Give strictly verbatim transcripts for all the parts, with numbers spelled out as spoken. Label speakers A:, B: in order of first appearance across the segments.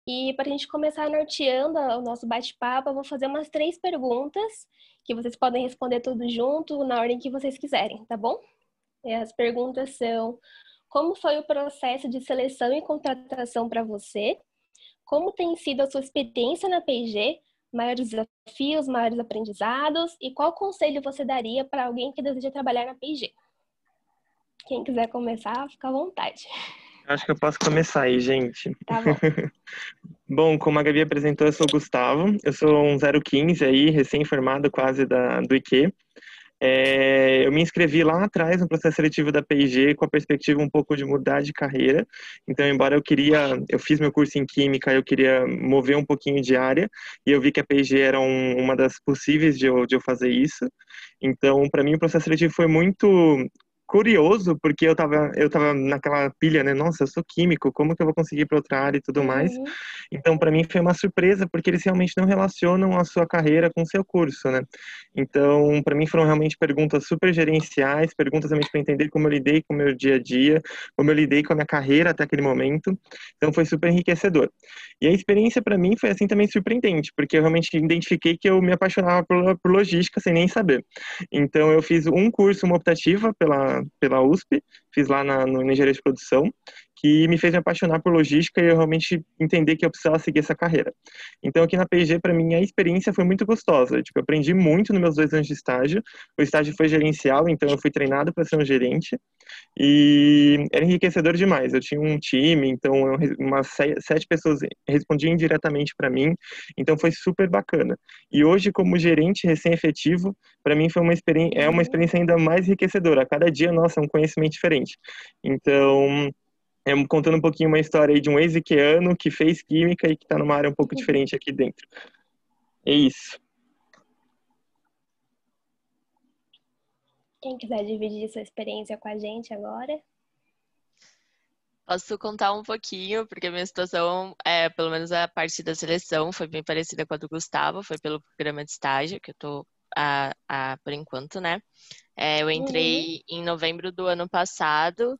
A: E para a gente começar norteando o nosso bate-papo, eu vou fazer umas três perguntas que vocês podem responder tudo junto na ordem que vocês quiserem, tá bom? E as perguntas são: como foi o processo de seleção e contratação para você? Como tem sido a sua experiência na P e G? Maiores desafios, maiores aprendizados? E qual conselho você daria para alguém que deseja trabalhar na P e G? Quem quiser começar, fica à vontade.
B: Acho que eu posso começar aí, gente.
A: Tá bom.
B: Bom, como a Gabi apresentou, eu sou o Gustavo, eu sou um zero quinze aí, recém-formado quase da, do I Q. É, eu me inscrevi lá atrás no processo seletivo da P e G com a perspectiva um pouco de mudar de carreira. Então, embora eu queria, eu fiz meu curso em Química, eu queria mover um pouquinho de área, e eu vi que a P e G era um, uma das possíveis de eu, de eu fazer isso. Então, para mim, o processo seletivo foi muito curioso, porque eu tava, eu tava naquela pilha, né? Nossa, eu sou químico, como que eu vou conseguir ir para outra área e tudo mais?
A: Uhum.
B: Então, para mim foi uma surpresa, porque eles realmente não relacionam a sua carreira com o seu curso, né? Então, para mim foram realmente perguntas super gerenciais, perguntas realmente para entender como eu lidei com o meu dia a dia, como eu lidei com a minha carreira até aquele momento. Então, foi super enriquecedor. E a experiência para mim foi assim também surpreendente, porque eu realmente identifiquei que eu me apaixonava por, por logística sem nem saber. Então, eu fiz um curso, uma optativa pela, pela U S P, fiz lá na, no Engenharia de Produção, que me fez me apaixonar por logística e eu realmente entender que eu precisava seguir essa carreira. Então, aqui na P e G, para mim, a experiência foi muito gostosa. Tipo, eu aprendi muito nos meus dois anos de estágio. O estágio foi gerencial, então eu fui treinado para ser um gerente. E era enriquecedor demais. Eu tinha um time, então eu, umas sete pessoas respondiam diretamente para mim. Então, foi super bacana. E hoje, como gerente recém-efetivo, para mim foi uma experiência, é uma experiência ainda mais enriquecedora. A cada dia, nossa, é um conhecimento diferente. Então, é, contando um pouquinho uma história aí de um ex-iqueano que fez química e que está numa área um pouco diferente aqui dentro. É isso.
A: Quem quiser dividir sua experiência com a gente agora?
C: Posso contar um pouquinho, porque a minha situação, é, pelo menos a parte da seleção, foi bem parecida com a do Gustavo, foi pelo programa de estágio, que eu tô a, a, por enquanto, né? É, eu entrei
A: Uhum.
C: em novembro do ano passado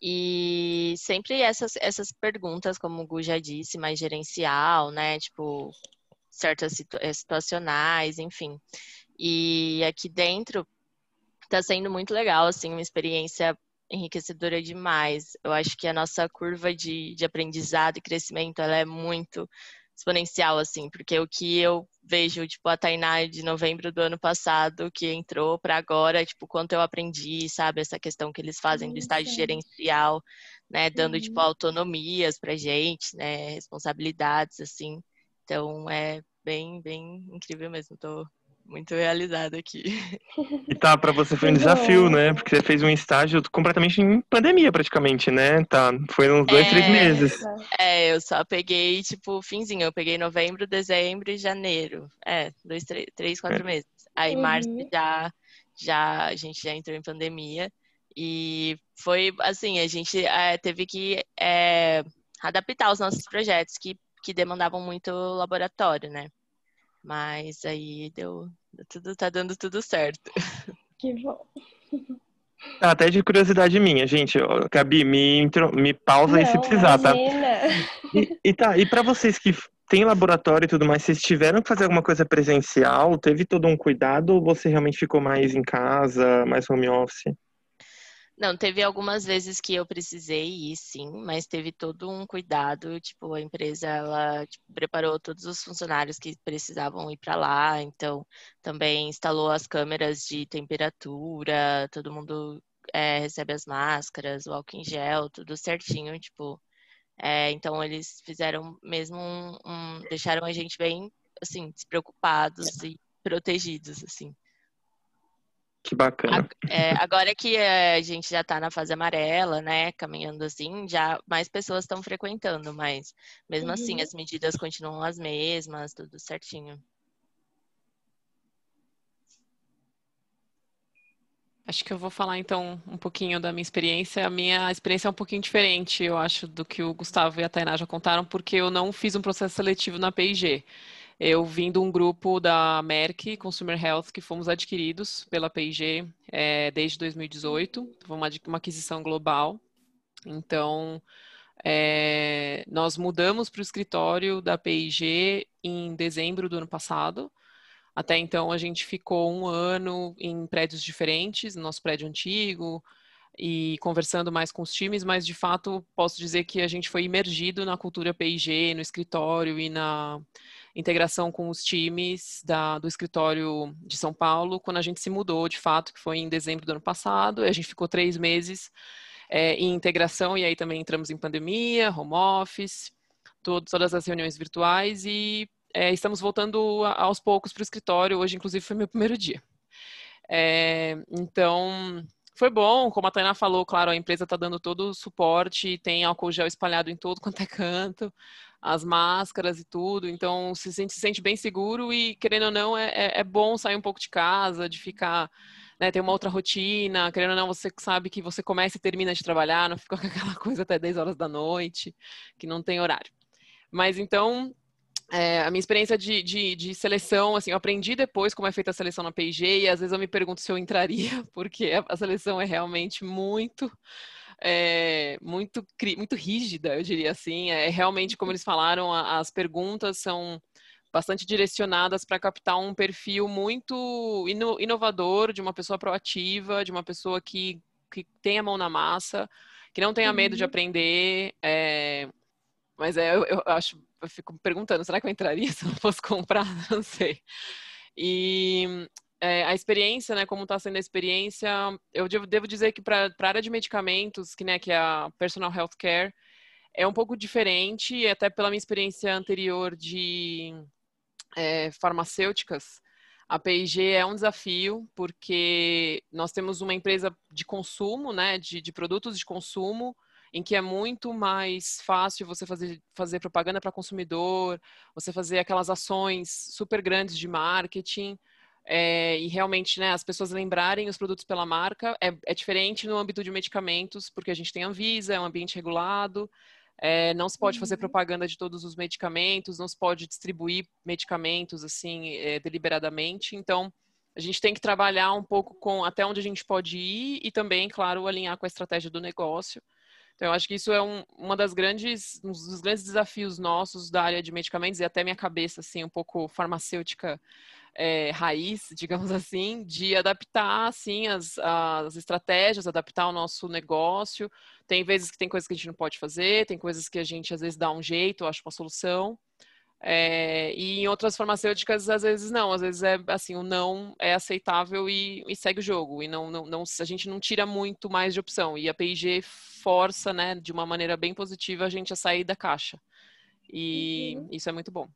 C: e sempre essas, essas perguntas, como o Gu já disse, mais gerencial, né? Tipo, certas situ situacionais, enfim. E aqui dentro tá sendo muito legal, assim, uma experiência enriquecedora demais. Eu acho que a nossa curva de, de aprendizado e crescimento, ela é muito exponencial, assim, porque o que eu vejo, tipo, a Tainá de novembro do ano passado, que entrou para agora, tipo, quanto eu aprendi, sabe, essa questão que eles fazem do estágio
A: Isso.
C: gerencial, né, dando, tipo,
A: Uhum.
C: autonomias pra gente, né, responsabilidades, assim. Então, é bem, bem incrível mesmo, tô muito realizada aqui.
B: E tá, pra você foi
A: Que
B: um desafio,
A: bom.
B: né? Porque você fez um estágio completamente em pandemia, praticamente, né? Tá, foi uns dois, três
C: É,
B: meses.
A: Nossa.
C: é, eu só peguei, tipo, finzinho. Eu peguei novembro, dezembro e janeiro. É, dois, três, três,
B: É.
C: quatro meses. Aí, março,
A: Uhum.
C: já, já, a gente já entrou em pandemia. E foi, assim, a gente é, teve que é, adaptar os nossos projetos que, que demandavam muito laboratório, né? Mas aí deu, tudo, tá dando tudo certo.
A: Que bom.
B: Tá, até de curiosidade minha, gente, ó, Gabi, me, intro- me pausa aí se
A: Não,
B: precisar, tá?
A: imagina.
B: E, e tá, e pra vocês que têm laboratório e tudo mais, vocês tiveram que fazer alguma coisa presencial? Teve todo um cuidado ou você realmente ficou mais em casa, mais home office?
C: Não, teve algumas vezes que eu precisei ir, sim, mas teve todo um cuidado, tipo, a empresa, ela, tipo, preparou todos os funcionários que precisavam ir para lá, então também instalou as câmeras de temperatura, todo mundo é, recebe as máscaras, o álcool em gel, tudo certinho, tipo, é, então eles fizeram mesmo um, um, deixaram a gente bem, assim, despreocupados e protegidos, assim.
B: Que bacana.
C: É, agora que a gente já está na fase amarela, né, caminhando assim, já mais pessoas estão frequentando, mas mesmo assim
A: Uhum.
C: as medidas continuam as mesmas, tudo certinho.
D: Acho que eu vou falar então um pouquinho da minha experiência. A minha experiência é um pouquinho diferente, eu acho, do que o Gustavo e a Tainá já contaram, porque eu não fiz um processo seletivo na P e G. Eu vim de um grupo da Merck Consumer Health que fomos adquiridos pela P e G é, desde dois mil e dezoito. Foi uma, uma aquisição global. Então, É, nós mudamos para o escritório da P I G em dezembro do ano passado. Até então, a gente ficou um ano em prédios diferentes, no nosso prédio antigo, e conversando mais com os times, mas, de fato, posso dizer que a gente foi imergido na cultura P I G, no escritório e na integração com os times da, do escritório de São Paulo, quando a gente se mudou, de fato, que foi em dezembro do ano passado. A gente ficou três meses é, em integração, e aí também entramos em pandemia, home office, todo, todas as reuniões virtuais, e É, estamos voltando aos poucos para o escritório. Hoje, inclusive, foi meu primeiro dia. É, então, foi bom. Como a Tainá falou, claro, a empresa está dando todo o suporte, tem álcool gel espalhado em todo quanto é canto, as máscaras e tudo. Então, se sente, se sente bem seguro e, querendo ou não, é, é, é bom sair um pouco de casa, de ficar, né, ter uma outra rotina. Querendo ou não, você sabe que você começa e termina de trabalhar, não fica com aquela coisa até dez horas da noite, que não tem horário. Mas, então... É, a minha experiência de, de, de seleção, assim, eu aprendi depois como é feita a seleção na P I G e às vezes eu me pergunto se eu entraria, porque a, a seleção é realmente muito, é, muito, muito rígida, eu diria assim. É realmente, como eles falaram, a, as perguntas são bastante direcionadas para captar um perfil muito ino, inovador, de uma pessoa proativa, de uma pessoa que, que tem a mão na massa, que não tenha medo de aprender. É, mas é, eu, eu acho, eu fico perguntando, será que eu entraria se eu não fosse comprar? Não sei. E é, a experiência, né, como está sendo a experiência, eu devo, devo dizer que para a área de medicamentos, que, né, que é a personal healthcare, é um pouco diferente, até pela minha experiência anterior de é, farmacêuticas. A P I G é um desafio, porque nós temos uma empresa de consumo, né, de, de produtos de consumo, em que é muito mais fácil você fazer, fazer propaganda para consumidor, você fazer aquelas ações super grandes de marketing, é, e realmente, né, as pessoas lembrarem os produtos pela marca. É, é diferente no âmbito de medicamentos, porque a gente tem a Anvisa, é um ambiente regulado, é, não se pode fazer propaganda de todos os medicamentos, não se pode distribuir medicamentos assim, é, deliberadamente. Então, a gente tem que trabalhar um pouco com até onde a gente pode ir e também, claro, alinhar com a estratégia do negócio. Então, eu acho que isso é um, uma das grandes, um dos grandes desafios nossos da área de medicamentos, e até minha cabeça, assim, um pouco farmacêutica é, raiz, digamos assim, de adaptar, assim, as, as estratégias, adaptar o nosso negócio. Tem vezes que tem coisas que a gente não pode fazer, tem coisas que a gente, às vezes, dá um jeito, acha uma solução. É, e em outras farmacêuticas, às vezes não, às vezes é assim, o não é aceitável e, e segue o jogo, e não, não, não, a gente não tira muito mais de opção, e a P I G força, né, de uma maneira bem positiva a gente a sair da caixa, e uhum. Isso é muito bom.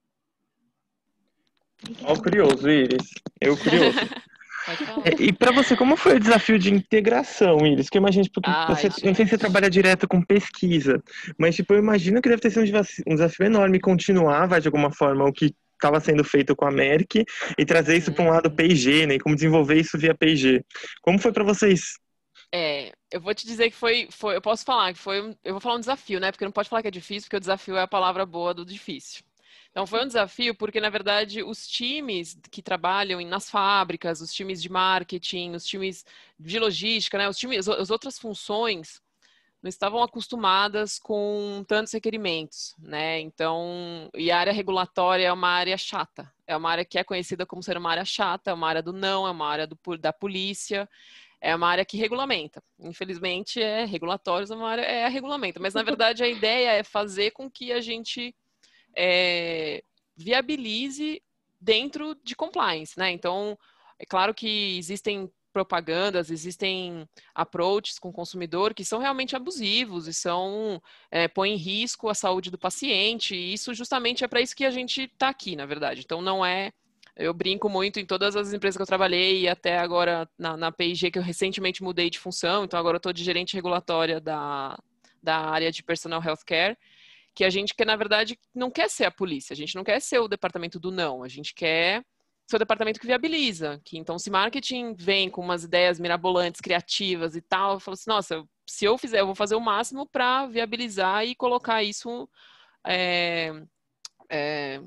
B: Ó, curioso, Iris, eu curioso. E para você, como foi o desafio de integração, Iris? Que eu imagino, porque Ai, você, gente. Não sei se você trabalha direto com pesquisa, mas tipo, eu imagino que deve ter sido um desafio enorme continuar, vai, de alguma forma, o que estava sendo feito com a Merck e trazer isso para um lado P I G, né? E como desenvolver isso via P I G. Como foi para vocês?
D: É, eu vou te dizer que foi, foi, eu posso falar que foi, eu vou falar um desafio, né? Porque não pode falar que é difícil, porque o desafio é a palavra boa do difícil. Então, foi um desafio porque, na verdade, os times que trabalham nas fábricas, os times de marketing, os times de logística, né, os times, as outras funções não estavam acostumadas com tantos requerimentos, né? Então, e a área regulatória é uma área chata. É uma área que é conhecida como ser uma área chata, é uma área do não, é uma área do, da polícia. É uma área que regulamenta. Infelizmente, é regulatórios, é uma área é a regulamenta. Mas, na verdade, a ideia é fazer com que a gente É, viabilize dentro de compliance, né? Então, é claro que existem propagandas, existem approaches com o consumidor que são realmente abusivos e são é, põem em risco a saúde do paciente, e isso justamente é para isso que a gente está aqui, na verdade. Então, não é... Eu brinco muito em todas as empresas que eu trabalhei, e até agora na, na P I G, que eu recentemente mudei de função, então agora eu estou de gerente regulatória da, da área de personal healthcare, que a gente quer, na verdade, não quer ser a polícia, a gente não quer ser o departamento do não, a gente quer ser o departamento que viabiliza, que então se marketing vem com umas ideias mirabolantes, criativas e tal, eu falo assim, nossa, se eu fizer, eu vou fazer o máximo para viabilizar e colocar isso é, é,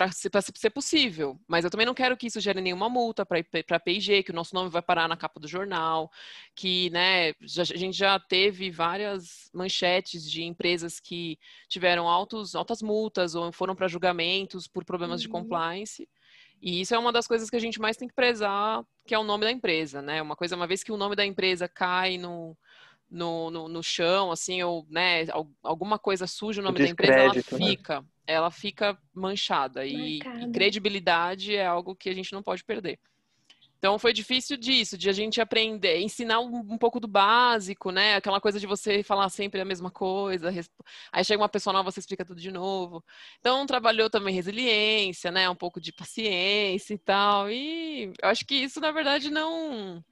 D: para ser, ser possível. Mas eu também não quero que isso gere nenhuma multa para a P I G, que o nosso nome vai parar na capa do jornal, que, né, já, a gente já teve várias manchetes de empresas que tiveram altos, altas multas ou foram para julgamentos por problemas de compliance. E isso é uma das coisas que a gente mais tem que prezar, que é o nome da empresa, né? Uma coisa, uma vez que o nome da empresa cai no, no, no, no chão, assim, ou, né, alguma coisa suja o nome da empresa, ela fica, né? Ela fica manchada. E, e credibilidade é algo que a gente não pode perder. Então, foi difícil disso, de a gente aprender, ensinar um, um pouco do básico, né? Aquela coisa de você falar sempre a mesma coisa, aí chega uma pessoa nova, você explica tudo de novo. Então, trabalhou também resiliência, né? Um pouco de paciência e tal. E eu acho que isso, na verdade, não...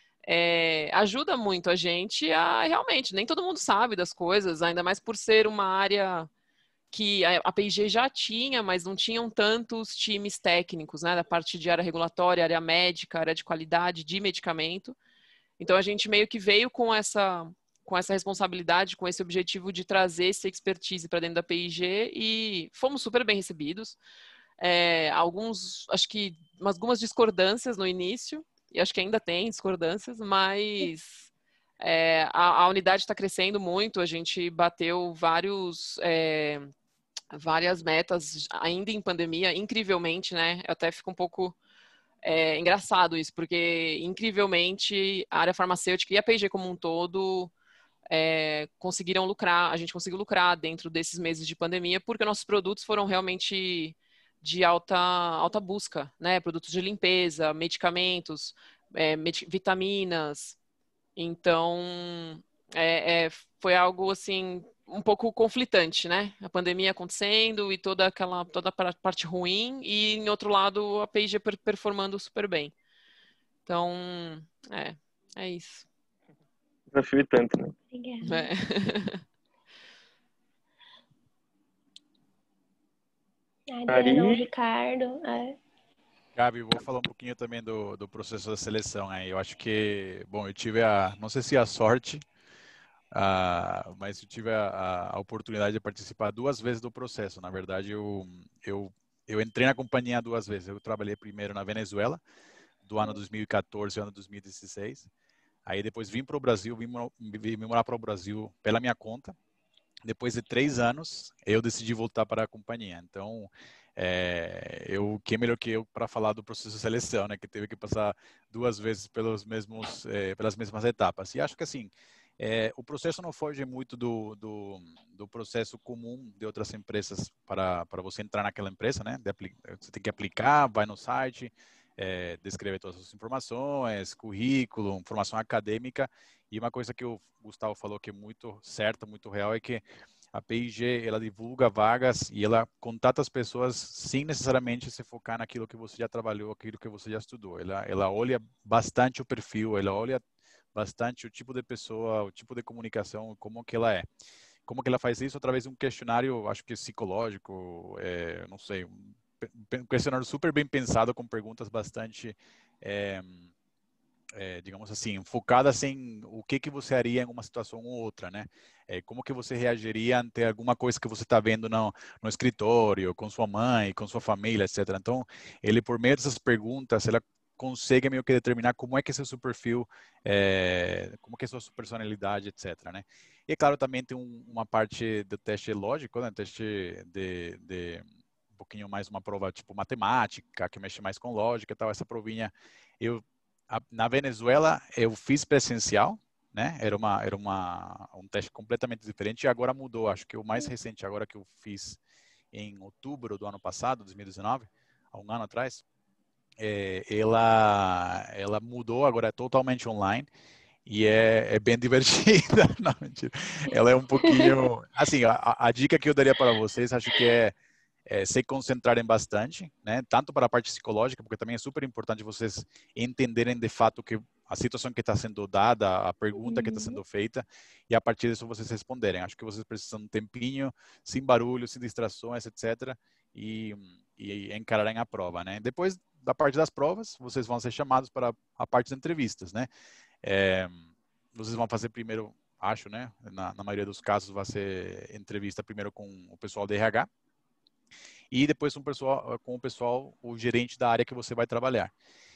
D: É, ajuda muito a gente a, realmente, nem todo mundo sabe das coisas, ainda mais por ser uma área... que a P I G já tinha, mas não tinham tantos times técnicos, né, da parte de área regulatória, área médica, área de qualidade de medicamento. Então, a gente meio que veio com essa, com essa responsabilidade, com esse objetivo de trazer esse expertise para dentro da P I G e fomos super bem recebidos. É, alguns, acho que algumas discordâncias no início, e acho que ainda tem discordâncias, mas... É, a, a unidade está crescendo muito, a gente bateu vários... É, várias metas ainda em pandemia, incrivelmente, né? Eu até fico um pouco é, engraçado isso, porque incrivelmente a área farmacêutica e a P I G como um todo é, conseguiram lucrar, a gente conseguiu lucrar dentro desses meses de pandemia, porque nossos produtos foram realmente de alta, alta busca, né? Produtos de limpeza, medicamentos, é, med- vitaminas. Então, é, é, foi algo assim um pouco conflitante, né? A pandemia acontecendo e toda aquela toda a parte ruim e em outro lado a P I G performando super bem. Então, é, é isso.
B: Desafio e tanto, né?
A: Obrigada.
D: É.
A: Adriana, o Ricardo. É.
E: Gabi, vou falar um pouquinho também do, do processo da seleção aí. Eu acho que, bom, eu tive a, não sei se a sorte, uh, mas eu tive a, a oportunidade de participar duas vezes do processo. Na verdade, eu, eu, eu entrei na companhia duas vezes. Eu trabalhei primeiro na Venezuela, do ano dois mil e quatorze ao ano dois mil e dezesseis. Aí depois vim para o Brasil, vim, vim morar para o Brasil pela minha conta. Depois de três anos, eu decidi voltar para a companhia. Então, é, eu, quem melhor que eu para falar do processo de seleção, né? Que teve que passar duas vezes pelos mesmos, é, pelas mesmas etapas. E acho que assim, é, o processo não foge muito do, do, do processo comum de outras empresas para, para você entrar naquela empresa, né? De, você tem que aplicar, vai no site, é, descrever todas as informações, currículo, formação acadêmica. E uma coisa que o Gustavo falou que é muito certa, muito real, é que a P I G, ela divulga vagas e ela contata as pessoas sem necessariamente se focar naquilo que você já trabalhou, aquilo que você já estudou. Ela, ela olha bastante o perfil, ela olha bastante o tipo de pessoa, o tipo de comunicação, como que ela é. Como que ela faz isso? Através de um questionário, acho que psicológico, é, não sei, um questionário super bem pensado, com perguntas bastante... É, É, digamos assim, focadas em o que que você faria em uma situação ou outra, né? É, como que você reagiria ante alguma coisa que você está vendo no, no escritório, com sua mãe, com sua família, etcétera. Então, ele, por meio dessas perguntas, ela consegue meio que determinar como é que é seu perfil, é, como que é sua personalidade, etcétera, né? E, claro, também tem um, uma parte do teste lógico, né? Teste de, de um pouquinho mais uma prova tipo matemática, que mexe mais com lógica e tal. Essa provinha eu na Venezuela eu fiz presencial, né? Era uma era uma um teste completamente diferente e agora mudou. Acho que o mais recente agora que eu fiz em outubro do ano passado, dois mil e dezenove, há um ano atrás, é, ela ela mudou, agora é totalmente online e é, é bem divertida. Não, mentira. Ela é um pouquinho assim. A, a dica que eu daria para vocês, acho que é É, se concentrarem bastante, né? Tanto para a parte psicológica, porque também é super importante vocês entenderem de fato que a situação que está sendo dada, a pergunta que está sendo feita, e a partir disso vocês responderem. Acho que vocês precisam de um tempinho, sem barulho, sem distrações, etcétera, e, e encararem a prova, né? Depois da parte das provas, vocês vão ser chamados para a parte das entrevistas, né? É, vocês vão fazer primeiro, acho, né? Na, na maioria dos casos vai ser entrevista primeiro com o pessoal do R H, e depois um pessoal, com o pessoal, o gerente da área que você vai trabalhar.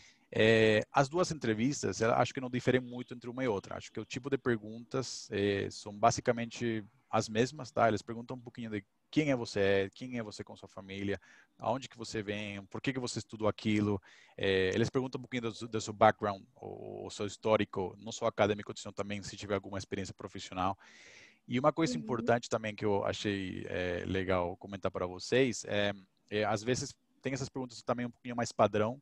E: É, as duas entrevistas, eu acho que não diferem muito entre uma e outra. Acho que o tipo de perguntas é, são basicamente as mesmas, tá? Eles perguntam um pouquinho de quem é você, quem é você com sua família, aonde que você vem, por que que você estudou aquilo. É, eles perguntam um pouquinho do, do seu background, o, o seu histórico, não só acadêmico, senão também se tiver alguma experiência profissional. E uma coisa
A: Uhum.
E: importante também que eu achei é, legal comentar para vocês é, é, às vezes tem essas perguntas também um pouquinho mais padrão,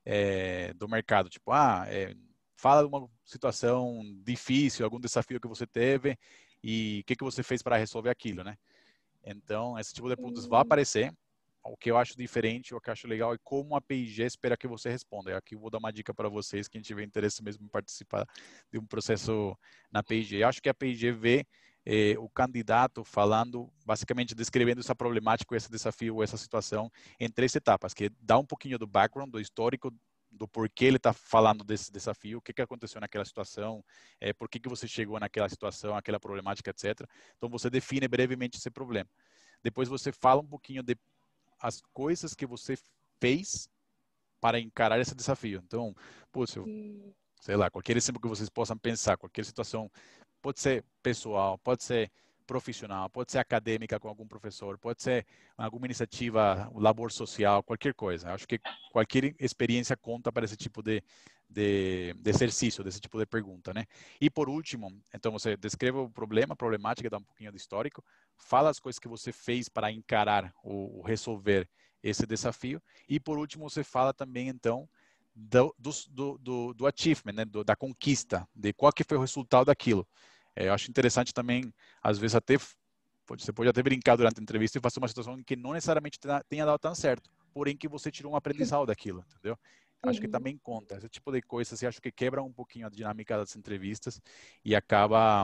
E: é, do mercado, tipo, ah, é, fala de uma situação difícil, algum desafio que você teve e o que que você fez para resolver aquilo, né? Então, esse tipo de perguntas vai
A: Uhum.
E: aparecer. O que eu acho diferente, o que eu acho legal é como a P I G espera que você responda. E aqui eu vou dar uma dica para vocês, quem tiver interesse mesmo em participar de um processo na P I G. Eu acho que a P I G vê eh, o candidato falando, basicamente descrevendo essa problemática, esse desafio, essa situação em três etapas, que dá um pouquinho do background, do histórico, do porquê ele está falando desse desafio, o que, que aconteceu naquela situação, é, por que, que você chegou naquela situação, aquela problemática, etcétera. Então, você define brevemente esse problema. Depois, você fala um pouquinho de as coisas que você fez para encarar esse desafio. Então, putz, eu,
A: Uhum.
E: sei lá, qualquer exemplo que vocês possam pensar, qualquer situação, pode ser pessoal, pode ser profissional, pode ser acadêmica com algum professor, pode ser alguma iniciativa, labor social, qualquer coisa. Acho que qualquer experiência conta para esse tipo de, de, de exercício, desse tipo de pergunta, né? E por último, então você descreve o problema, a problemática, dá um pouquinho de histórico, fala as coisas que você fez para encarar ou resolver esse desafio, e por último você fala também, então, do, do, do, do achievement, né? do, da conquista, de qual que foi o resultado daquilo. É, eu acho interessante também, às vezes até, você pode até brincar durante a entrevista e fazer uma situação em que não necessariamente tenha dado tão certo, porém que você tirou um aprendizado daquilo, entendeu? Acho que
A: Uhum.
E: também conta, esse tipo de coisas, assim, acho que quebra um pouquinho a dinâmica das entrevistas e acaba,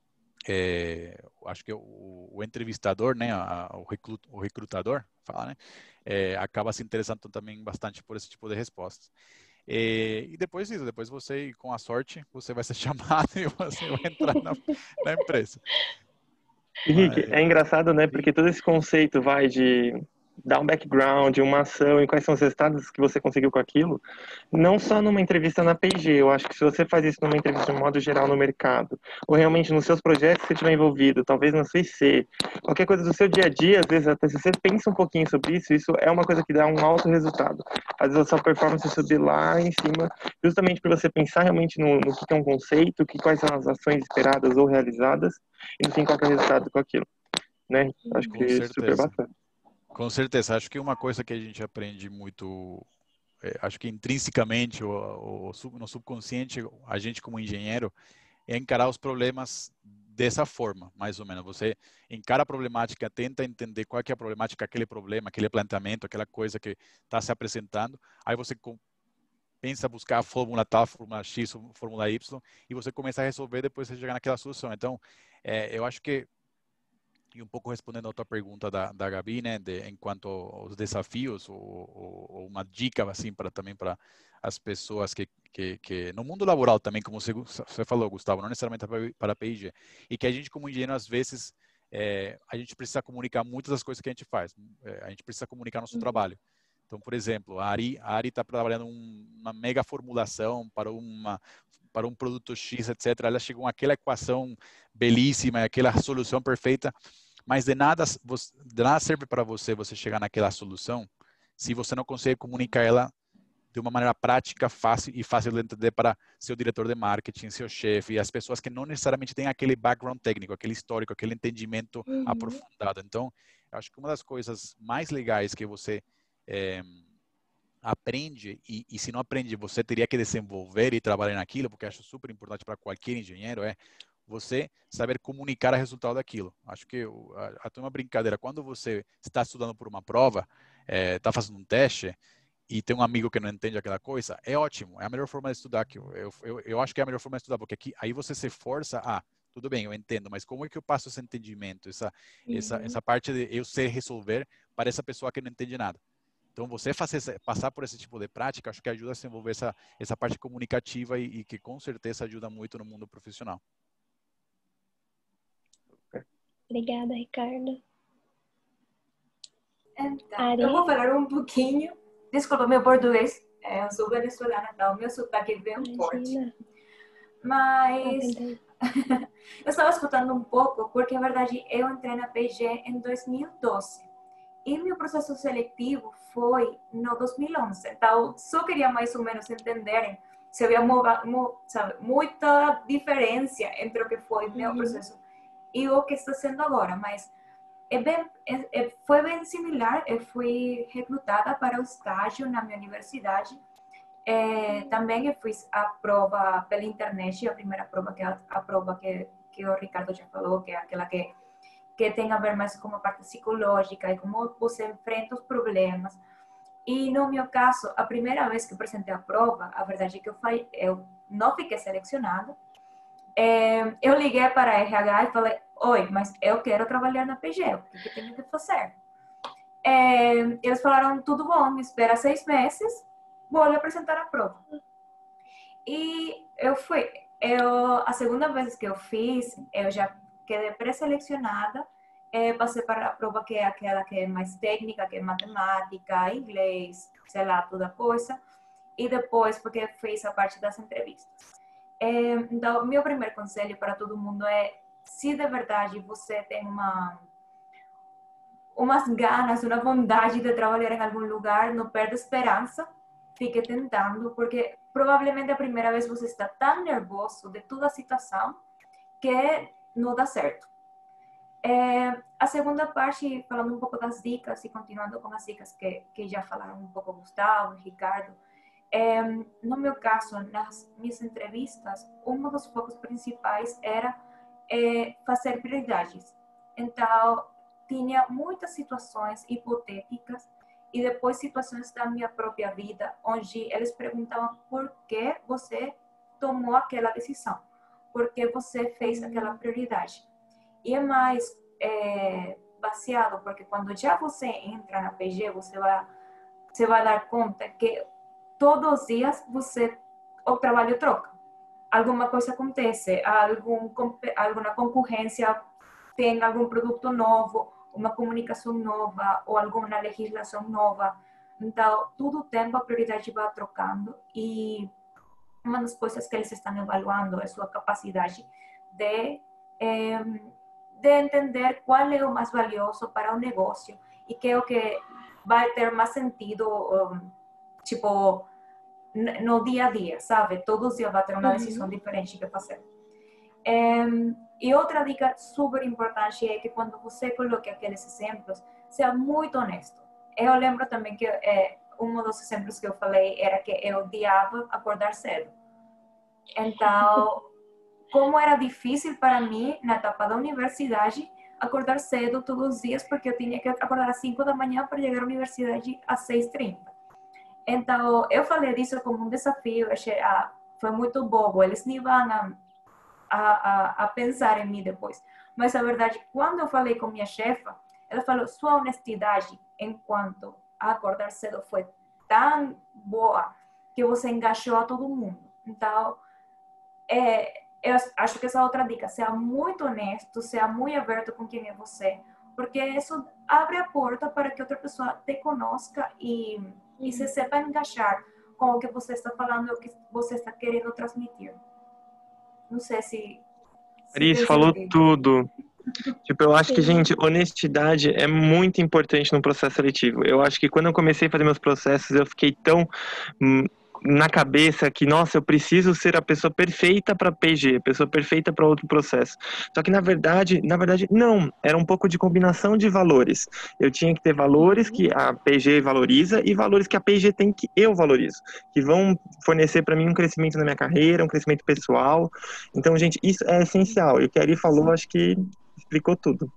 E: é, acho que o, o entrevistador, né, a, o, reclut, o recrutador, fala, né, é, acaba se interessando também bastante por esse tipo de respostas. E, e depois disso, depois você, com a sorte, você vai ser chamado e você vai entrar na, na empresa.
B: Henrique,
E: Mas,
B: é engraçado, né? Porque todo esse conceito vai de dar um background, uma ação e quais são os resultados que você conseguiu com aquilo, não só numa entrevista na P e G. Eu acho que se você faz isso numa entrevista de modo geral no mercado, ou realmente nos seus projetos que você estiver envolvido, talvez na sua I C, qualquer coisa do seu dia a dia, às vezes até se você pensa um pouquinho sobre isso, isso é uma coisa que dá um alto resultado. Às vezes a sua performance subir lá em cima, justamente para você pensar realmente no, no que é um conceito, que quais são as ações esperadas ou realizadas, e no fim qual é o resultado com aquilo, né? Acho que
E: com
B: é super
E: certeza.
B: bacana.
E: Com certeza. Acho que uma coisa que a gente aprende muito, é, acho que intrinsecamente, ou, ou no subconsciente, a gente como engenheiro, é encarar os problemas dessa forma, mais ou menos. Você encara a problemática, tenta entender qual que é a problemática, aquele problema, aquele planteamento, aquela coisa que está se apresentando. Aí você pensa buscar a fórmula tal, fórmula X, fórmula Y, e você começa a resolver, depois você chegar naquela solução. Então, é, eu acho que, e um pouco respondendo a tua pergunta da, da Gabi, né, de, em quanto aos desafios, ou, ou, ou uma dica, assim, para também para as pessoas que, que, que, no mundo laboral também, como você, você falou, Gustavo, não necessariamente para a P I G, e que a gente, como engenheiro, às vezes, é, a gente precisa comunicar muitas das coisas que a gente faz. É, a gente precisa comunicar nosso
A: Uhum.
E: trabalho. Então, por exemplo, a Ari a Ari está trabalhando um, uma mega formulação para uma para um produto X, etcétera. Ela chegou àquela equação belíssima, aquela solução perfeita, mas de nada, de nada serve para você você chegar naquela solução se você não consegue comunicar ela de uma maneira prática, fácil e fácil de entender para seu diretor de marketing, seu chefe e as pessoas que não necessariamente têm aquele background técnico, aquele histórico, aquele entendimento
A: Uhum.
E: aprofundado. Então, eu acho que uma das coisas mais legais que você é, aprende, e, e se não aprende, você teria que desenvolver e trabalhar naquilo, porque acho super importante para qualquer engenheiro, é você saber comunicar o resultado daquilo. Acho que até uma brincadeira, quando você está estudando por uma prova, está é, fazendo um teste, e tem um amigo que não entende aquela coisa, é ótimo, é a melhor forma de estudar. Que eu, eu, eu, eu acho que é a melhor forma de estudar, porque aqui, aí você se força a, ah, tudo bem, eu entendo, mas como é que eu passo esse entendimento, essa,
A: Uhum.
E: essa, essa parte de eu sei resolver para essa pessoa que não entende nada. Então, você fazer, passar por esse tipo de prática, acho que ajuda a desenvolver essa, essa parte comunicativa e, e que com certeza ajuda muito no mundo profissional.
A: Obrigada, Ricardo.
F: Então,
A: Ari?
F: eu vou falar um pouquinho. Desculpa, meu português. Eu sou venezuelana, então meu sotaque é bem forte.
A: Imagina.
F: Mas
A: Tá bem.
F: eu estava escutando um pouco, porque na verdade eu entrei na P G em dois mil e doze. E meu processo seletivo foi no dois mil e onze. Então, só queria mais ou menos entenderem se havia mova- mo- sabe, muita diferença entre o que foi meu
A: Uhum.
F: processo e o que está sendo agora. Mas é bem, é- é- foi bem similar. Eu fui recrutada para o estágio na minha universidade. É, também eu fiz a prova pela internet, a primeira prova, que é a, a prova que, que o Ricardo já falou, que é aquela que, que tem a ver mais com a parte psicológica e como você enfrenta os problemas. E no meu caso, a primeira vez que eu apresentei a prova, a verdade é que eu, fa- eu não fiquei selecionada. É, eu liguei para a R H e falei, oi, mas eu quero trabalhar na P G, o que, que tenho que fazer? É, eles falaram, tudo bom, espera seis meses, vou lhe apresentar a prova. E eu fui, eu, a segunda vez que eu fiz, eu já quedei pré-selecionada, eh, passei para a prova que é aquela que é mais técnica, que é matemática, inglês, sei lá, toda coisa. E depois, porque fiz a parte das entrevistas. Eh, então, meu primeiro conselho para todo mundo é, se de verdade você tem uma umas ganas, uma vontade de trabalhar em algum lugar, não perde esperança, fique tentando, porque provavelmente a primeira vez você está tão nervoso de toda a situação que não dá certo. É, a segunda parte, falando um pouco das dicas e continuando com as dicas que, que já falaram um pouco Gustavo, Ricardo, é, no meu caso, nas minhas entrevistas, um dos focos principais era é, fazer prioridades. Então, tinha muitas situações hipotéticas e depois situações da minha própria vida, onde eles perguntavam por que você tomou aquela decisão, por que você fez aquela prioridade. E é mais é, baseado, porque quando já você entra na P G, você vai, você vai dar conta que todos os dias você, o trabalho troca. Alguma coisa acontece, algum, alguma concorrência tem algum produto novo, uma comunicação nova ou alguma legislação nova. Então, todo o tempo a prioridade vai trocando e uma das coisas que eles estão avaliando é a sua capacidade de, eh, de entender qual é o mais valioso para o negócio e que é o que vai ter mais sentido, um, tipo, no dia a dia, sabe? Todos os dias vai ter uma decisão uhum. diferente que fazer. Um, e outra dica super importante é que quando você coloque aqueles exemplos, seja muito honesto. Eu lembro também que é, um dos exemplos que eu falei era que eu odiava acordar cedo. Então, como era difícil para mim, na etapa da universidade, acordar cedo todos os dias, porque eu tinha que acordar às cinco da manhã para chegar à universidade às seis e trinta. Então, eu falei disso como um desafio, achei, ah, foi muito bobo, eles nem vão a, a, a pensar em mim depois. Mas, a verdade, quando eu falei com minha chefa, ela falou, sua honestidade enquanto a acordar cedo foi tão boa que você engajou a todo mundo. Então, é, eu acho que essa é outra dica, seja muito honesto, seja muito aberto com quem é você, porque isso abre a porta para que outra pessoa te conozca e, e se sepa engajar com o que você está falando, o que você está querendo transmitir. Não sei se...
B: Cris falou tudo. Tipo, eu acho que, gente, honestidade é muito importante no processo seletivo. Eu acho que quando eu comecei a fazer meus processos, eu fiquei tão hum, na cabeça que, nossa, eu preciso ser a pessoa perfeita para P G, a pessoa perfeita para outro processo. Só que, na verdade, na verdade, não. Era um pouco de combinação de valores. Eu tinha que ter valores que a P G valoriza e valores que a P G tem que eu valorizo, que vão fornecer para mim um crescimento na minha carreira, um crescimento pessoal. Então, gente, isso é essencial. E o que a Ari falou, acho que explicou tudo.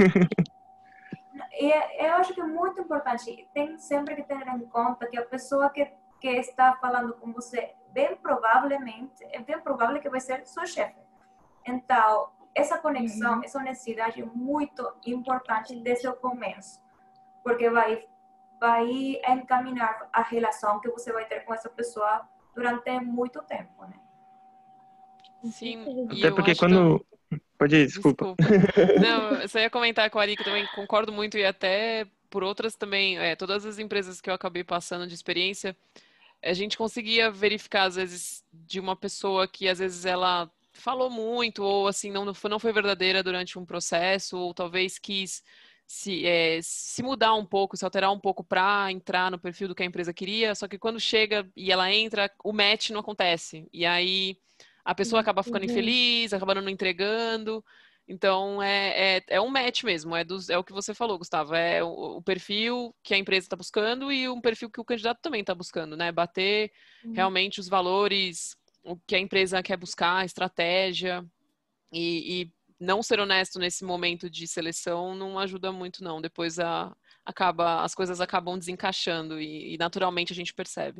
F: E eu acho que é muito importante, tem sempre que ter em conta que a pessoa que, que está falando com você, bem provavelmente, é bem provável que vai ser seu chefe. Então, essa conexão, uhum. essa honestidade é muito importante desde o começo, porque vai, vai encaminhar a relação que você vai ter com essa pessoa durante muito tempo, né?
D: Sim.
B: Até porque quando... Tão... Pode ir, desculpa.
D: desculpa. Não, eu só ia comentar com a Ari, que eu também concordo muito e até por outras também, é, todas as empresas que eu acabei passando de experiência, a gente conseguia verificar, às vezes, de uma pessoa que, às vezes, ela falou muito, ou, assim, não, não foi, não foi verdadeira durante um processo, ou talvez quis se, é, se mudar um pouco, se alterar um pouco para entrar no perfil do que a empresa queria, só que quando chega e ela entra, o match não acontece. E aí a pessoa acaba ficando
A: Uhum.
D: infeliz, acabando não entregando. Então, é, é, é um match mesmo, é, dos, é o que você falou, Gustavo, é o, o perfil que a empresa está buscando e um perfil que o candidato também está buscando, né? Bater
A: Uhum.
D: realmente os valores, o que a empresa quer buscar, a estratégia, e, e não ser honesto nesse momento de seleção não ajuda muito, não. Depois a, acaba, as coisas acabam desencaixando e, e naturalmente a gente percebe.